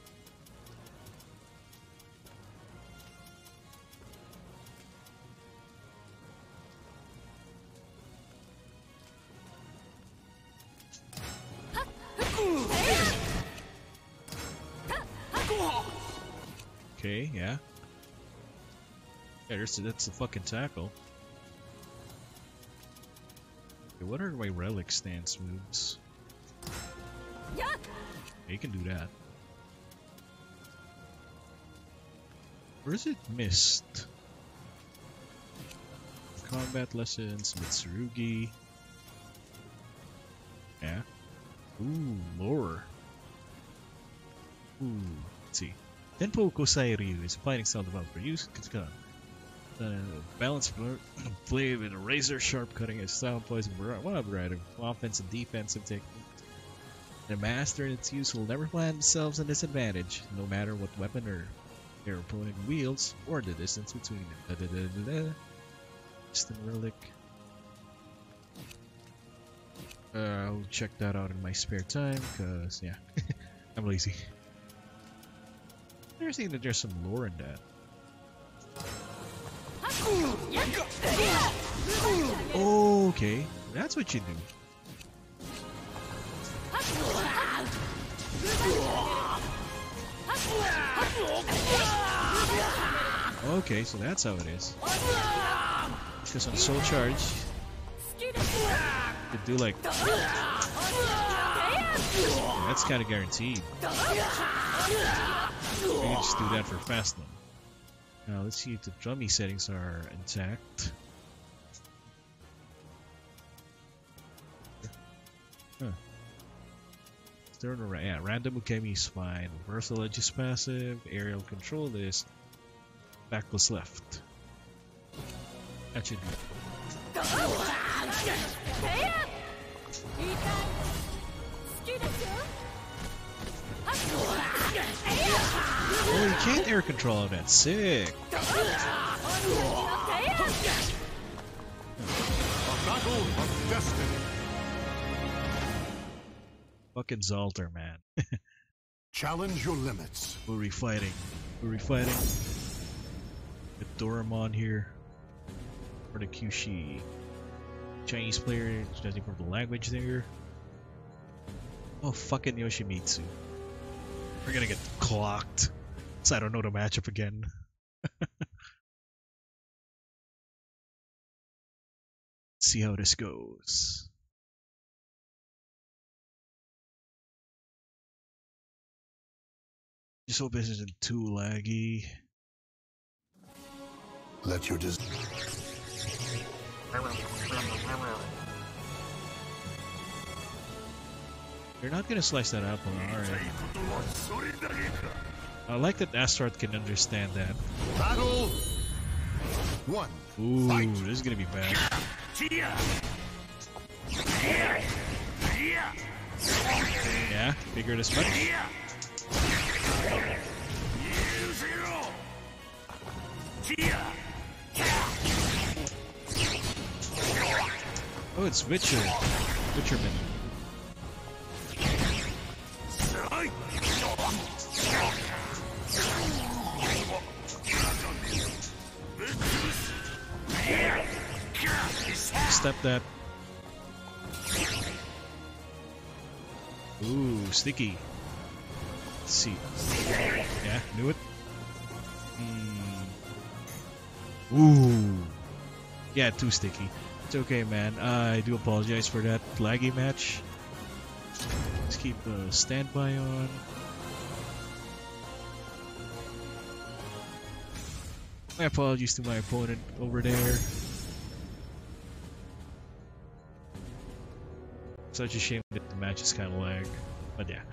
Okay, yeah. Yeah, that's a fucking tackle. Okay, what are my relic stance moves? Yeah, you can do that. Or is it missed? Combat lessons, Mitsurugi. Yeah. Ooh, lore. Ooh, let's see. Tenpo Kosai Ryu is a fighting style developed for use. Balanced blade with a razor sharp cutting edge style employs a variety of offensive and defensive techniques. The master and its use will never find themselves in disadvantage, no matter what weapon or their opponent wields or the distance between them. Distant relic. I'll check that out in my spare time, cause yeah, I'm lazy. Interesting that there's some lore in that. Okay, that's what you do. Okay, so that's how it is. Because on Soul Charge, you could do like... Yeah, that's kind of guaranteed. You can just do that for fast one. Now let's see if the drummy settings are intact. Huh. Yeah, random Ukemi is fine. Reversal edge is passive. Aerial control is back plus left. That should be. Oh, you can't air control that. Sick. A battle of destiny. Fucking Zalter, man. Challenge your limits. We're refighting. We're refighting. Get Doraemon here. For the Kyushi. Chinese player, judging from the language there. Oh, fucking Yoshimitsu. We're gonna get clocked. So I don't know the matchup again. See how this goes. Just hope this isn't too laggy. Let your You're not gonna slice that apple, alright. I like that Astaroth can understand that. Battle 1. Ooh, Fight. this is gonna be bad. Yeah, figured as much. Oh, it's Witcher. Witcherman. Step that. Ooh, sticky. Let's see. Yeah, knew it. Ooh. Yeah, too sticky. It's okay, man. I do apologize for that laggy match. Let's keep standby on. My apologies to my opponent over there. Such a shame that the match is kind of lag, but yeah.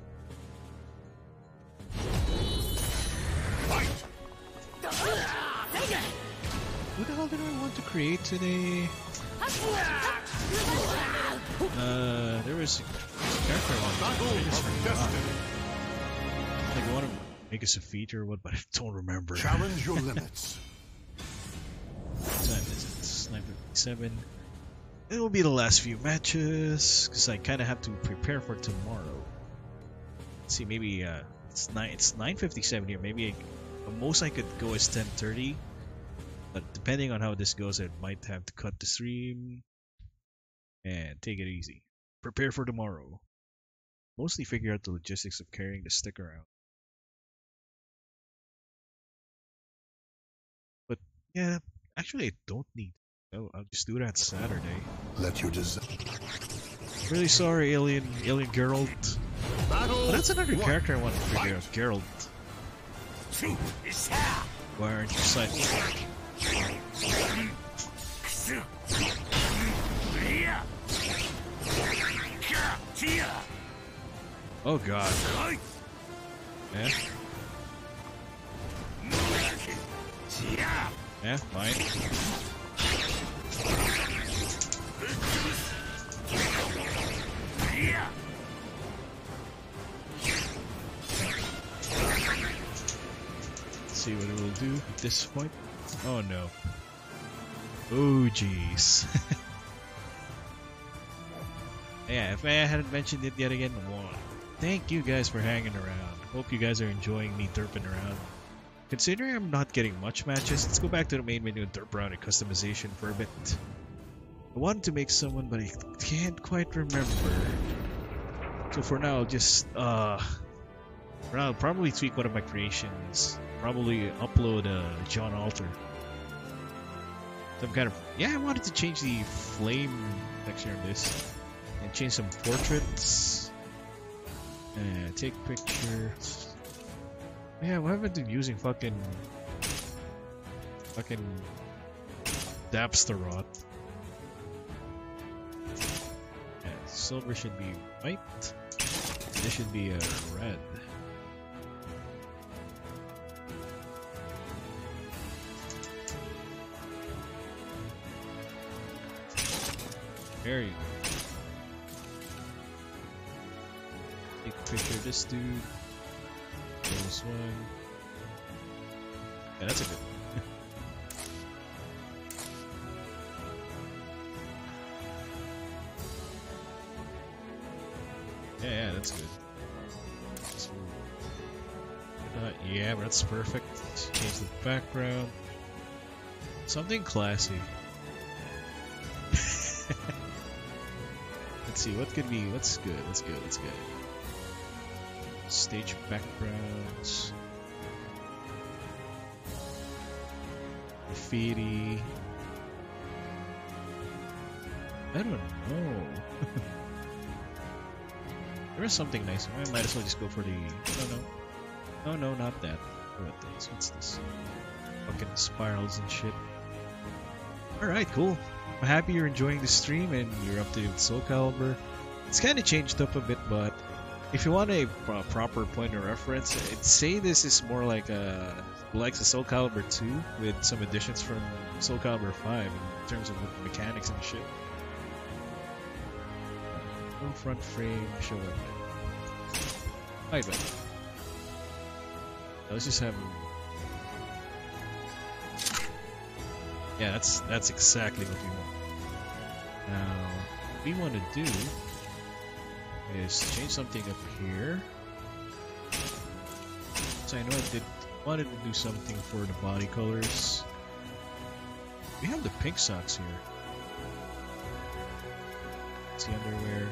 What the hell did I want to create today? There was a character I wanted to create. I just forgot. Like I want to make us a feature or what, but I don't remember. Challenge your limits. What time is it? It's 9:57. It will be the last few matches because I kind of have to prepare for tomorrow. Let's see, maybe it's 9:57 here. Maybe the most I could go is 10:30. But depending on how this goes, I might have to cut the stream and take it easy. Prepare for tomorrow. Mostly figure out the logistics of carrying the stick around. But yeah, actually I don't need. Oh, I'll just do that Saturday. Let your desire. Really sorry, Alien Geralt. Battle. But that's another one. character I want to figure out. Geralt. Why aren't you silent? Oh god. Yeah? Yeah, fine. Let's see what it will do at this point. Oh no. Oh jeez. Yeah, if I hadn't mentioned it yet again, thank you guys for hanging around. Hope you guys are enjoying me derping around. Considering I'm not getting much matches, let's go back to the main menu and derp around in customization for a bit. I wanted to make someone, but I can't quite remember. So for now, I'll just I'll probably tweak one of my creations. Probably upload John Alter. Some kind of I wanted to change the flame texture on this and change some portraits. Take pictures. Yeah, why haven't I been using fucking Dapsterot? Yeah, silver should be white. This should be red. There you go. Take a picture of this dude. This one. Yeah, that's a good one. Yeah, that's good. Yeah, that's perfect. Let's change the background. Something classy. Let's see, what's good? Let's go. Stage backgrounds. Graffiti. I don't know. There is something nice. I might as well just go for the... No, not that. What's this? Fucking spirals and shit. Alright, cool. I'm happy you're enjoying the stream and you're up to date with Soulcalibur. It's kind of changed up a bit, but if you want a proper point of reference, I'd say this is more like a Soulcalibur 2 with some additions from Soulcalibur 5 in terms of mechanics and shit. No front frame, show it. Alright, man. Let's just have. Yeah, that's exactly what we want. Now, what we want to do is change something up here. So I know I wanted to do something for the body colors. We have the pink socks here. It's the underwear.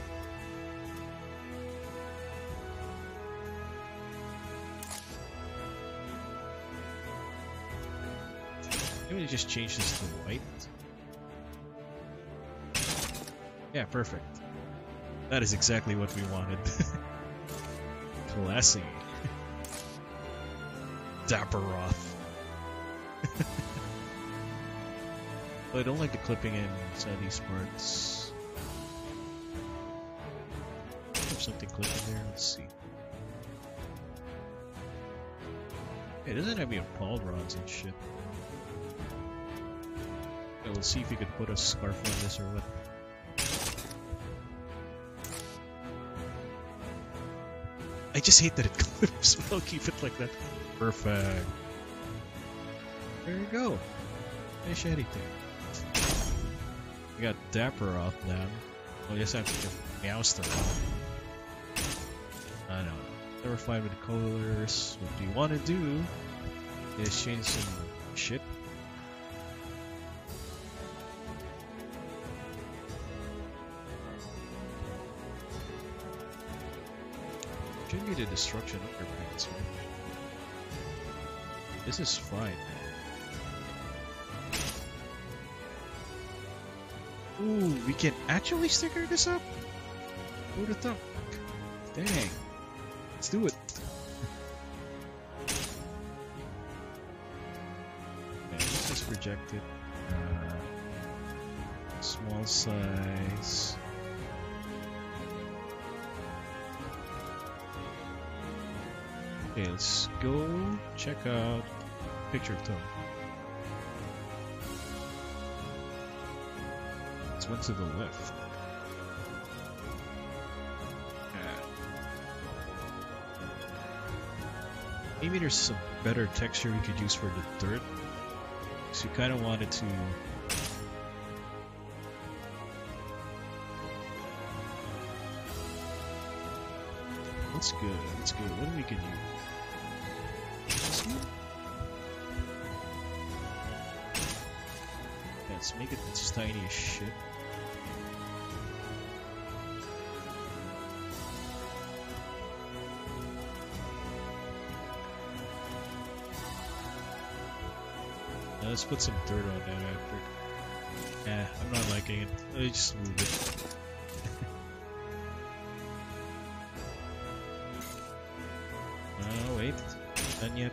Maybe just change this to white. Yeah, perfect. That is exactly what we wanted. Classy. Dapperoth. But I don't like the clipping inside these parts. Have something clipping there, let's see. It doesn't have any pawl rods and shit. Yeah, we'll see if we could put a scarf on this or what. I just hate that it clips, but I'll keep it like that. Perfect. There you go. Nice anything. We got Dapperoth now. Well, I guess I have to get Meowster off. I don't know. Never fine with the colors. What we want to do is change some shit. Should be the destruction underpants, right? This is fine. Ooh, we can actually sticker this up? Who'd have thought? Dang. Let's do it. Okay, let's just project it. Small size. Okay, let's go check out picture tone. It's one to the left. Maybe there's some better texture we could use for the dirt. So you kind of wanted to... That's good. That's good. What do we can use? This one? Let's make it as tiny as shit. Now let's put some dirt on that after. I'm not liking it. Let me just move it. Oh, wait. Done yet.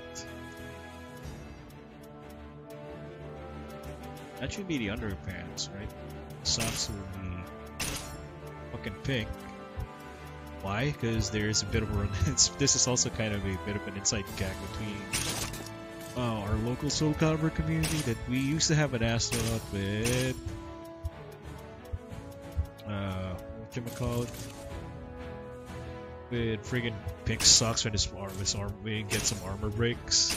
That should be the underpants, right? Socks will be fucking pink. Why? Because there's a bit of a... this is also kind of a bit of an inside gag between our local Soulcalibur community that we used to have an astronaut with... whatchamacallit? With friggin' pink socks when his arm we get some armor breaks.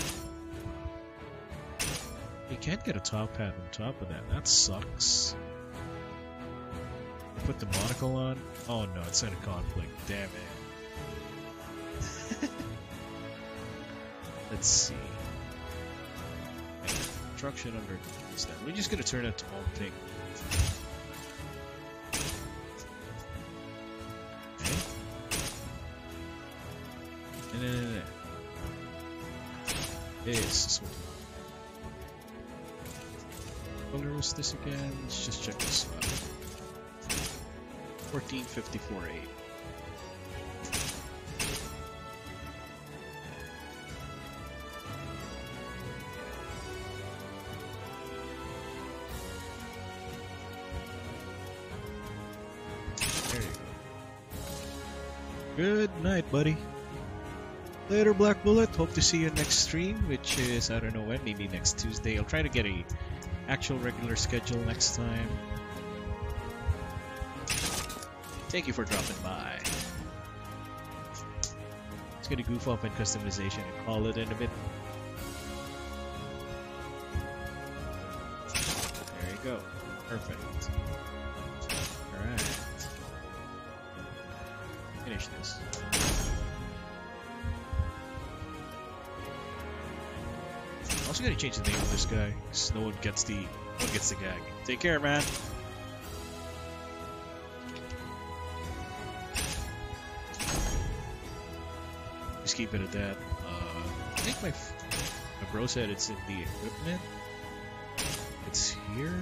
You can't get a top hat on top of that. That sucks. Put the monocle on. Oh no, it's in a conflict. Damn it. Let's see. Construction under is that. We're just gonna turn it to all pink. Okay. This what color was this again? Let's just check this out. 1454.8. There you go. Good night, buddy. Later, Black Bullet. Hope to see you next stream, which is, I don't know when, maybe next Tuesday. I'll try to get a actual regular schedule next time. Thank you for dropping by. It's gonna goof off in customization and call it in a bit. There you go. Perfect. Alright. Finish this. Also gotta change the name of this guy, so no one gets the gag. Take care, man. Just keep it at that. I think my bro said it's in the equipment. It's here.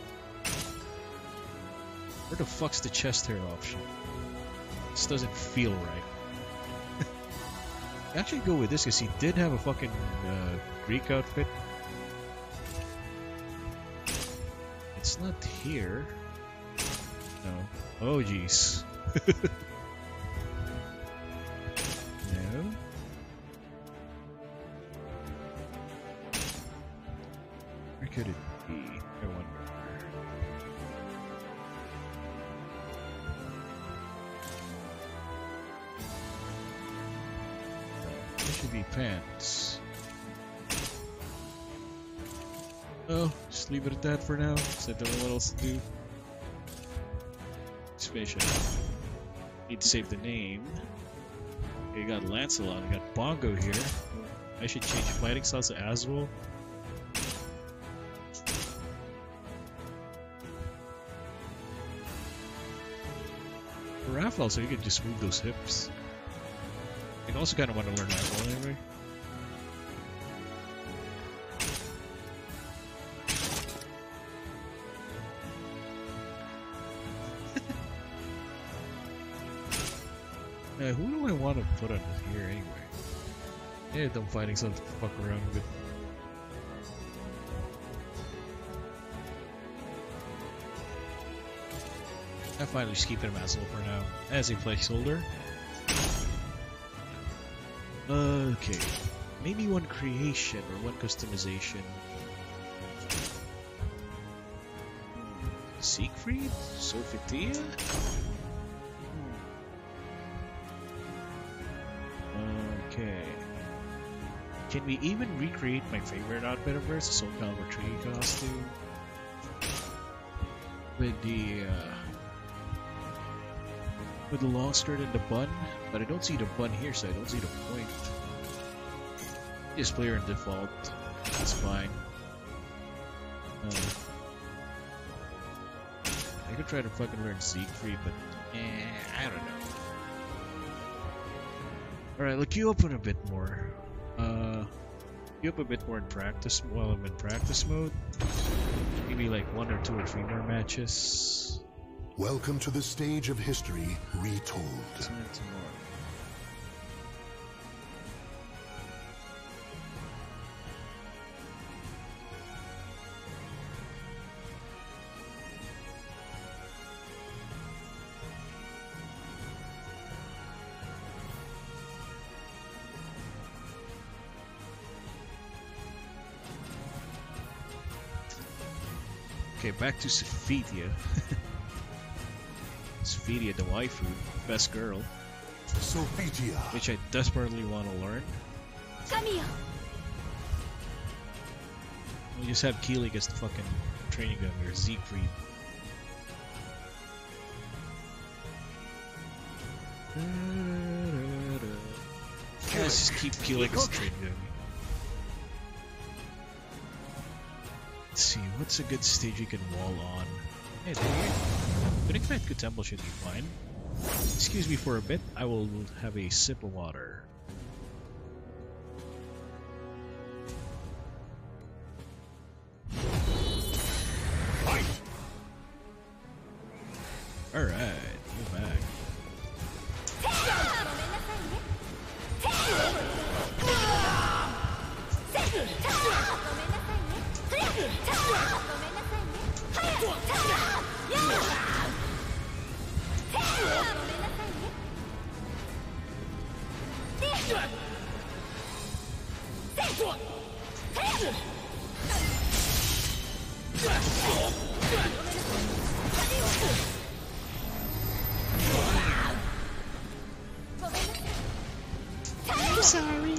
Where the fuck's the chest hair option? This doesn't feel right. Actually go with this because he did have a fucking Greek outfit. It's not here. No. Oh jeez. No. Where could it be? I wonder. Should be pants. Oh, just leave it at that for now, because I don't know what else to do. Spaceship. Need to save the name. Okay, got Lancelot, I got Bongo here. I should change fighting styles to Aswell. For Raphael, so you can just move those hips. I also kind of want to learn Raphael anyway. Who do I want to put on here anyway? Yeah, dumb fighting stuff to fuck around with. I finally just keep him as well for now, as a placeholder. Okay, maybe one creation or one customization. Siegfried? Sophia? Okay. Can we even recreate my favorite outfit of hers, the Soulcalibur tree costume? With the with the long skirt and the bun, but I don't see the bun here, so I don't see the point. Just player in default. That's fine. I could try to fucking learn Siegfried, but I don't know. Alright, look you up in a bit more. You up a bit more in practice while I'm in practice mode. Maybe like 1 or 2 or 3 more matches. Welcome to the stage of history retold. Okay, back to Sephidia. Sephidia, the waifu, best girl. Sephidia, which I desperately want to learn. We'll just have Keely as the fucking training gun or Siegfried. Let's just keep Keely as the training gun. Let's see, what's a good stage you can wall on? Hey, there. Good temple should be fine. Excuse me for a bit, I will have a sip of water. Alright, we're back. I'm sorry.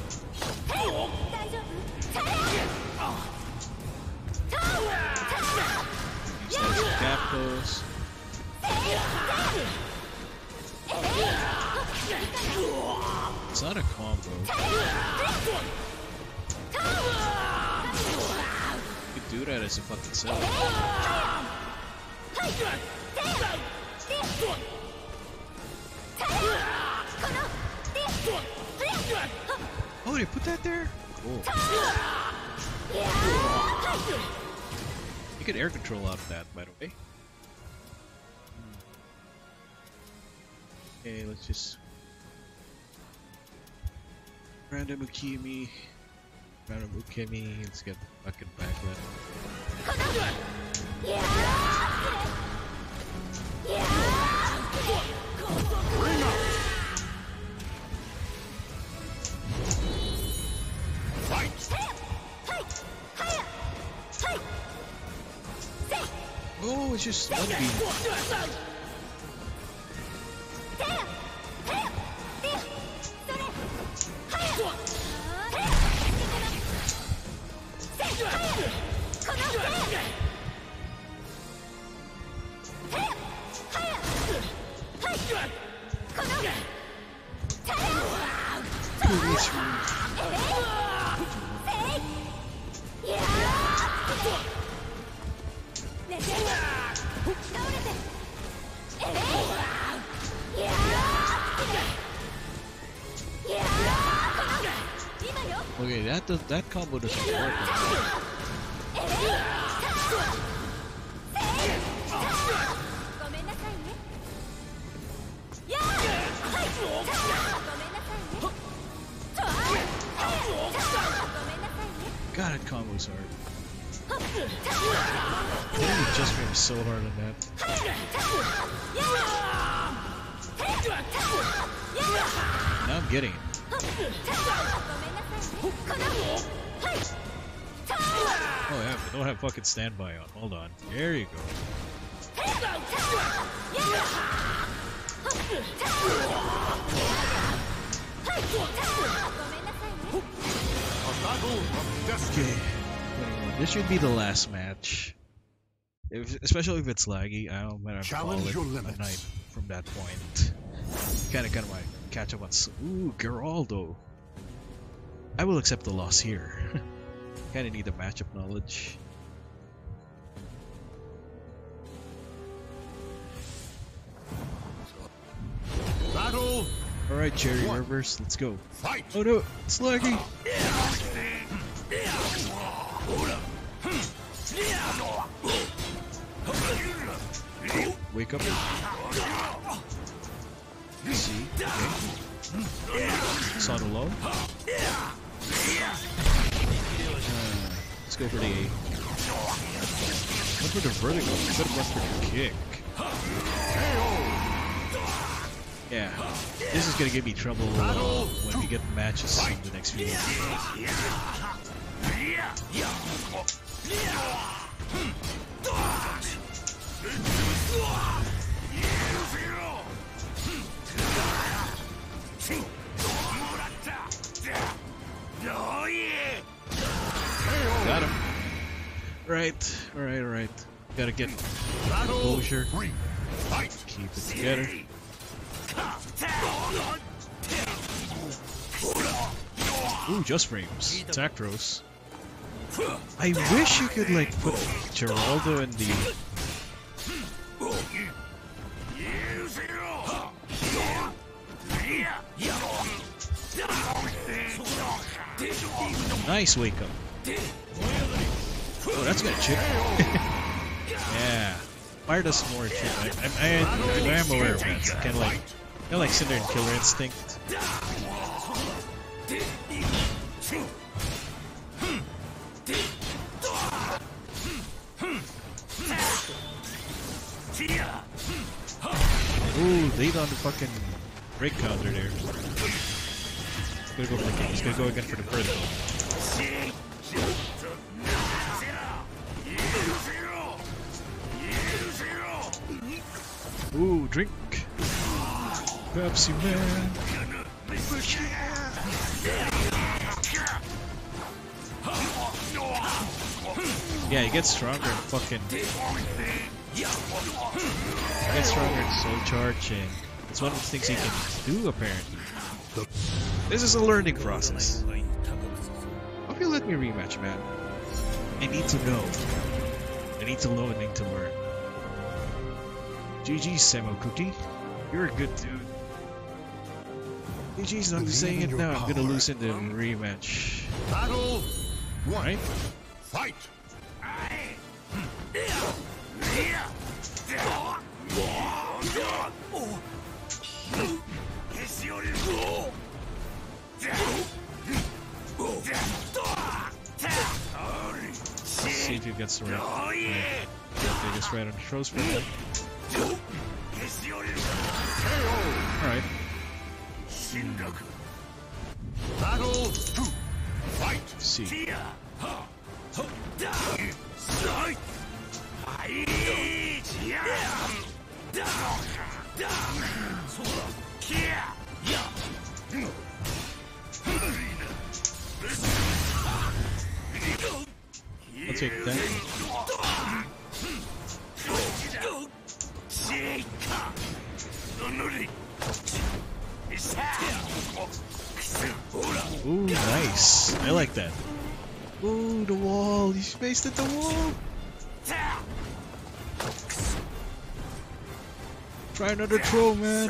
Capos. It's not a combo. You could do that as a fucking self. Oh, they put that there? Cool. You can air control out of that, by the way. Okay, let's just... Random Ukemi. Let's get the fucking background. Oh, it's just one beam. Okay, that combo doesn't work. God, that combo's hard. I just ran so hard on that. Now I'm getting it. Oh yeah, but don't have fucking standby on. Hold on. There you go. Okay. This should be the last match. Especially if it's laggy, I don't matter. Call Challenge it your a limits. night from that point. Kind of might catch up on. Ooh, Geraldo. I will accept the loss here. Kind of need the matchup knowledge. Battle. All right, Cherry Rivers, let's go. Fight. Oh no, it's laggy. Wake up. See, okay. Saw the low. Let's go for the A. Went for the vertical. Could have went for the kick. Yeah, this is gonna give me trouble when we get matches in the next few days. Got him. Right. Gotta get composure. Keep it together. Ooh, just frames. Attack throws. I wish you could like put Geraldo in the. Nice wake up. Oh, that's gonna chip. Yeah. Fire does more chip. I am aware of that. It's kind of like Cinder and Killer Instinct. Ooh, they on the fucking break counter there. He's gonna go for the kick. He's gonna go again for the vertical. Ooh, drink. Pepsi Man. Yeah, he gets stronger and fucking. He gets stronger in Soul Charge, and it's one of the things he can do apparently. This is a learning process. Hope you let me rematch, man. I need to know. I need to know and need to learn. GG, Samo Cookie. You're a good dude. GG's, I'm saying it now. I'm gonna lose in the rematch. Battle. Right? Fight. See if he gets the right. They just right on the throws for him. Alright. Battle 2. Fight. See. I'll take that. Ooh, nice. I like that. Ooh, the wall. He spaced at the wall. Try another throw, man.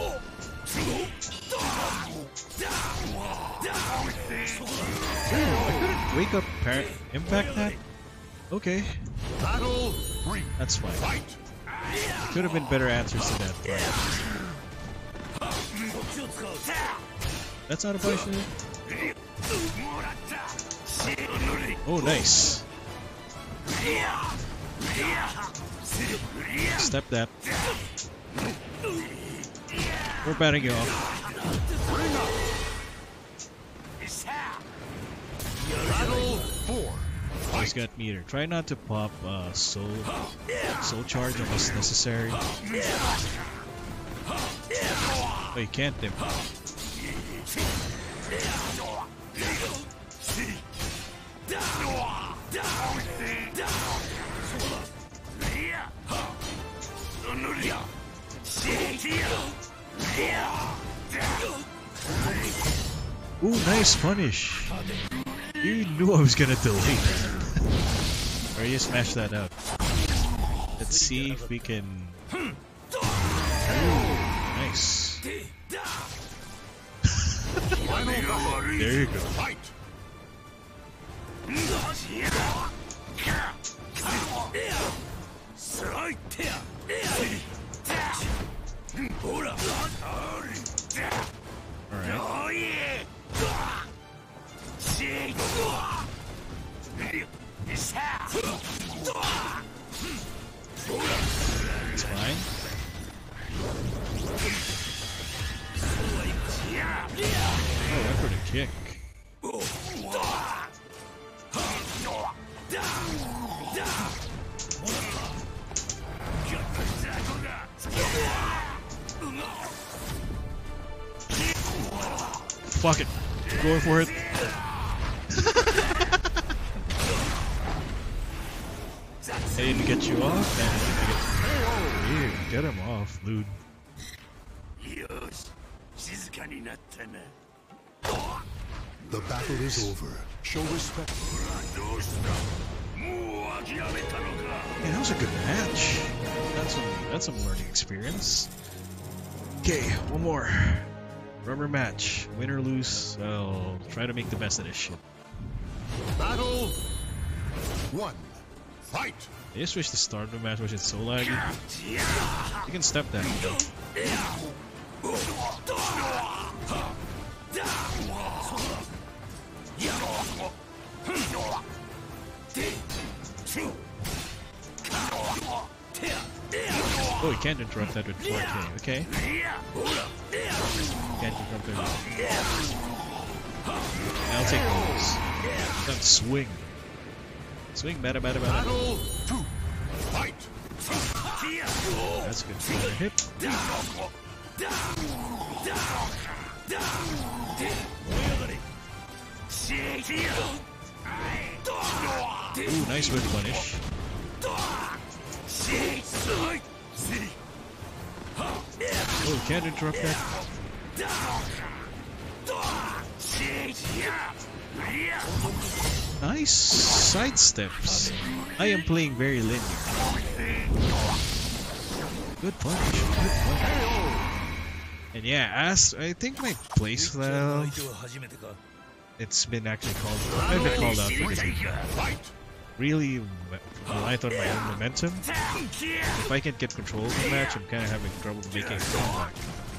Ooh, I couldn't wake up impact that? Okay. Battle 3. That's fine. Fight. Could have been better answers to that, but that's not a punishment. Oh, nice. Step that. We're batting you off. Battle 4. Oh, he's got meter. Try not to pop soul charge unless necessary. Oh, you can't dim. nice punish. You knew I was gonna delay that. Or you smash that out. Let's see if we can. Ooh, nice. There you go. Alright. It's fine. Oh, went for the kick. Fuck it. Going for it. I need to get you off, and I need to get him off, dude. The battle is over. Show respect. Yeah, that was a good match. That's some learning experience. Okay, one more. Rubber match. Win or lose, I'll try to make the best of this shit. Battle 1. Fight! I just wish the start of the match wasn't so laggy. You can step that. Oh, you can't interrupt that with 4K, okay? Can't interrupt it. I'll take those. Then swing. Swing, bada. Battle 2. Fight! That's good for the hip. Ooh, nice whip punish. Oh, can't interrupt that. Nice side steps. I am playing very linear. Good punch. Good punch. And yeah, as I think my playstyle, it's been actually called. I've been called out for this. Really, I thought my own momentum. If I can't get control of the match, I'm kind of having trouble making a comeback.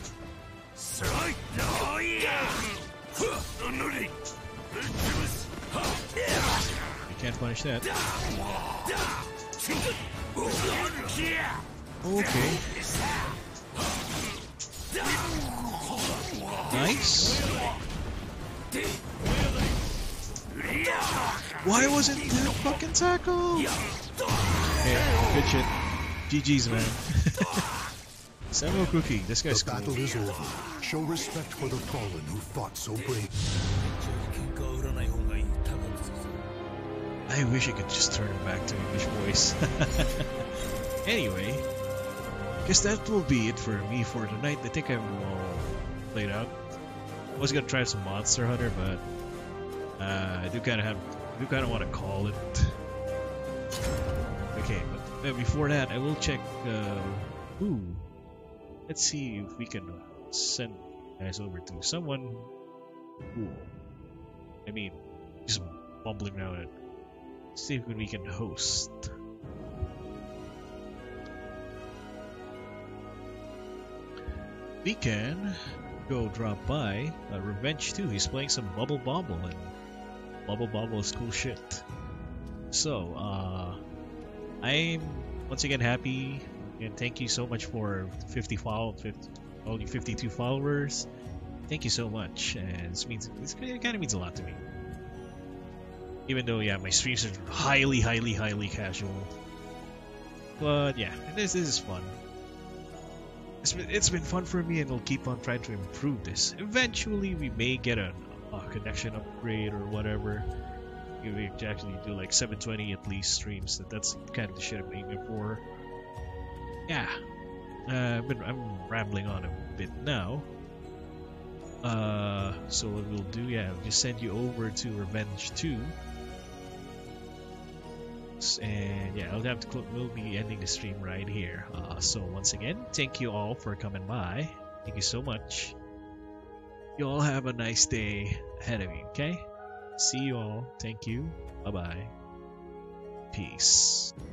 You can't punish that. Okay. Nice. Why wasn't that fucking tackle? Hey, good shit. GG's, man. Samuel Cookie, this guy's cool. The battle is over. Show respect for the fallen who fought so bravely. I wish I could just turn him back to English voice. Anyway, guess that will be it for me for tonight. I think I'm all played out. I was gonna try some Monster Hunter, but I do kind of want to call it. Okay, but before that, I will check. Let's see if we can send guys over to someone cool. I mean, just bumbling around it. See if we can host. We can go drop by Revenge 2. He's playing some Bubble Bobble, and Bubble Bobble is cool shit. So, I'm once again happy, and thank you so much for only 52 followers. Thank you so much, and it kind of means a lot to me. Even though, yeah, my streams are highly casual. But yeah, this is fun. It's been fun for me, and we'll keep on trying to improve this. Eventually, we may get a connection upgrade or whatever. We actually do like 720 at least streams. That's kind of the shit I'm aiming for. Yeah, I'm rambling on a bit now. So what we'll do, yeah, we'll just send you over to Revenge 2. And yeah, I'll have to we'll be ending the stream right here. So once again, thank you all for coming by. Thank you so much. You all have a nice day ahead of you, okay? See you all. Thank you. Bye-bye. Peace.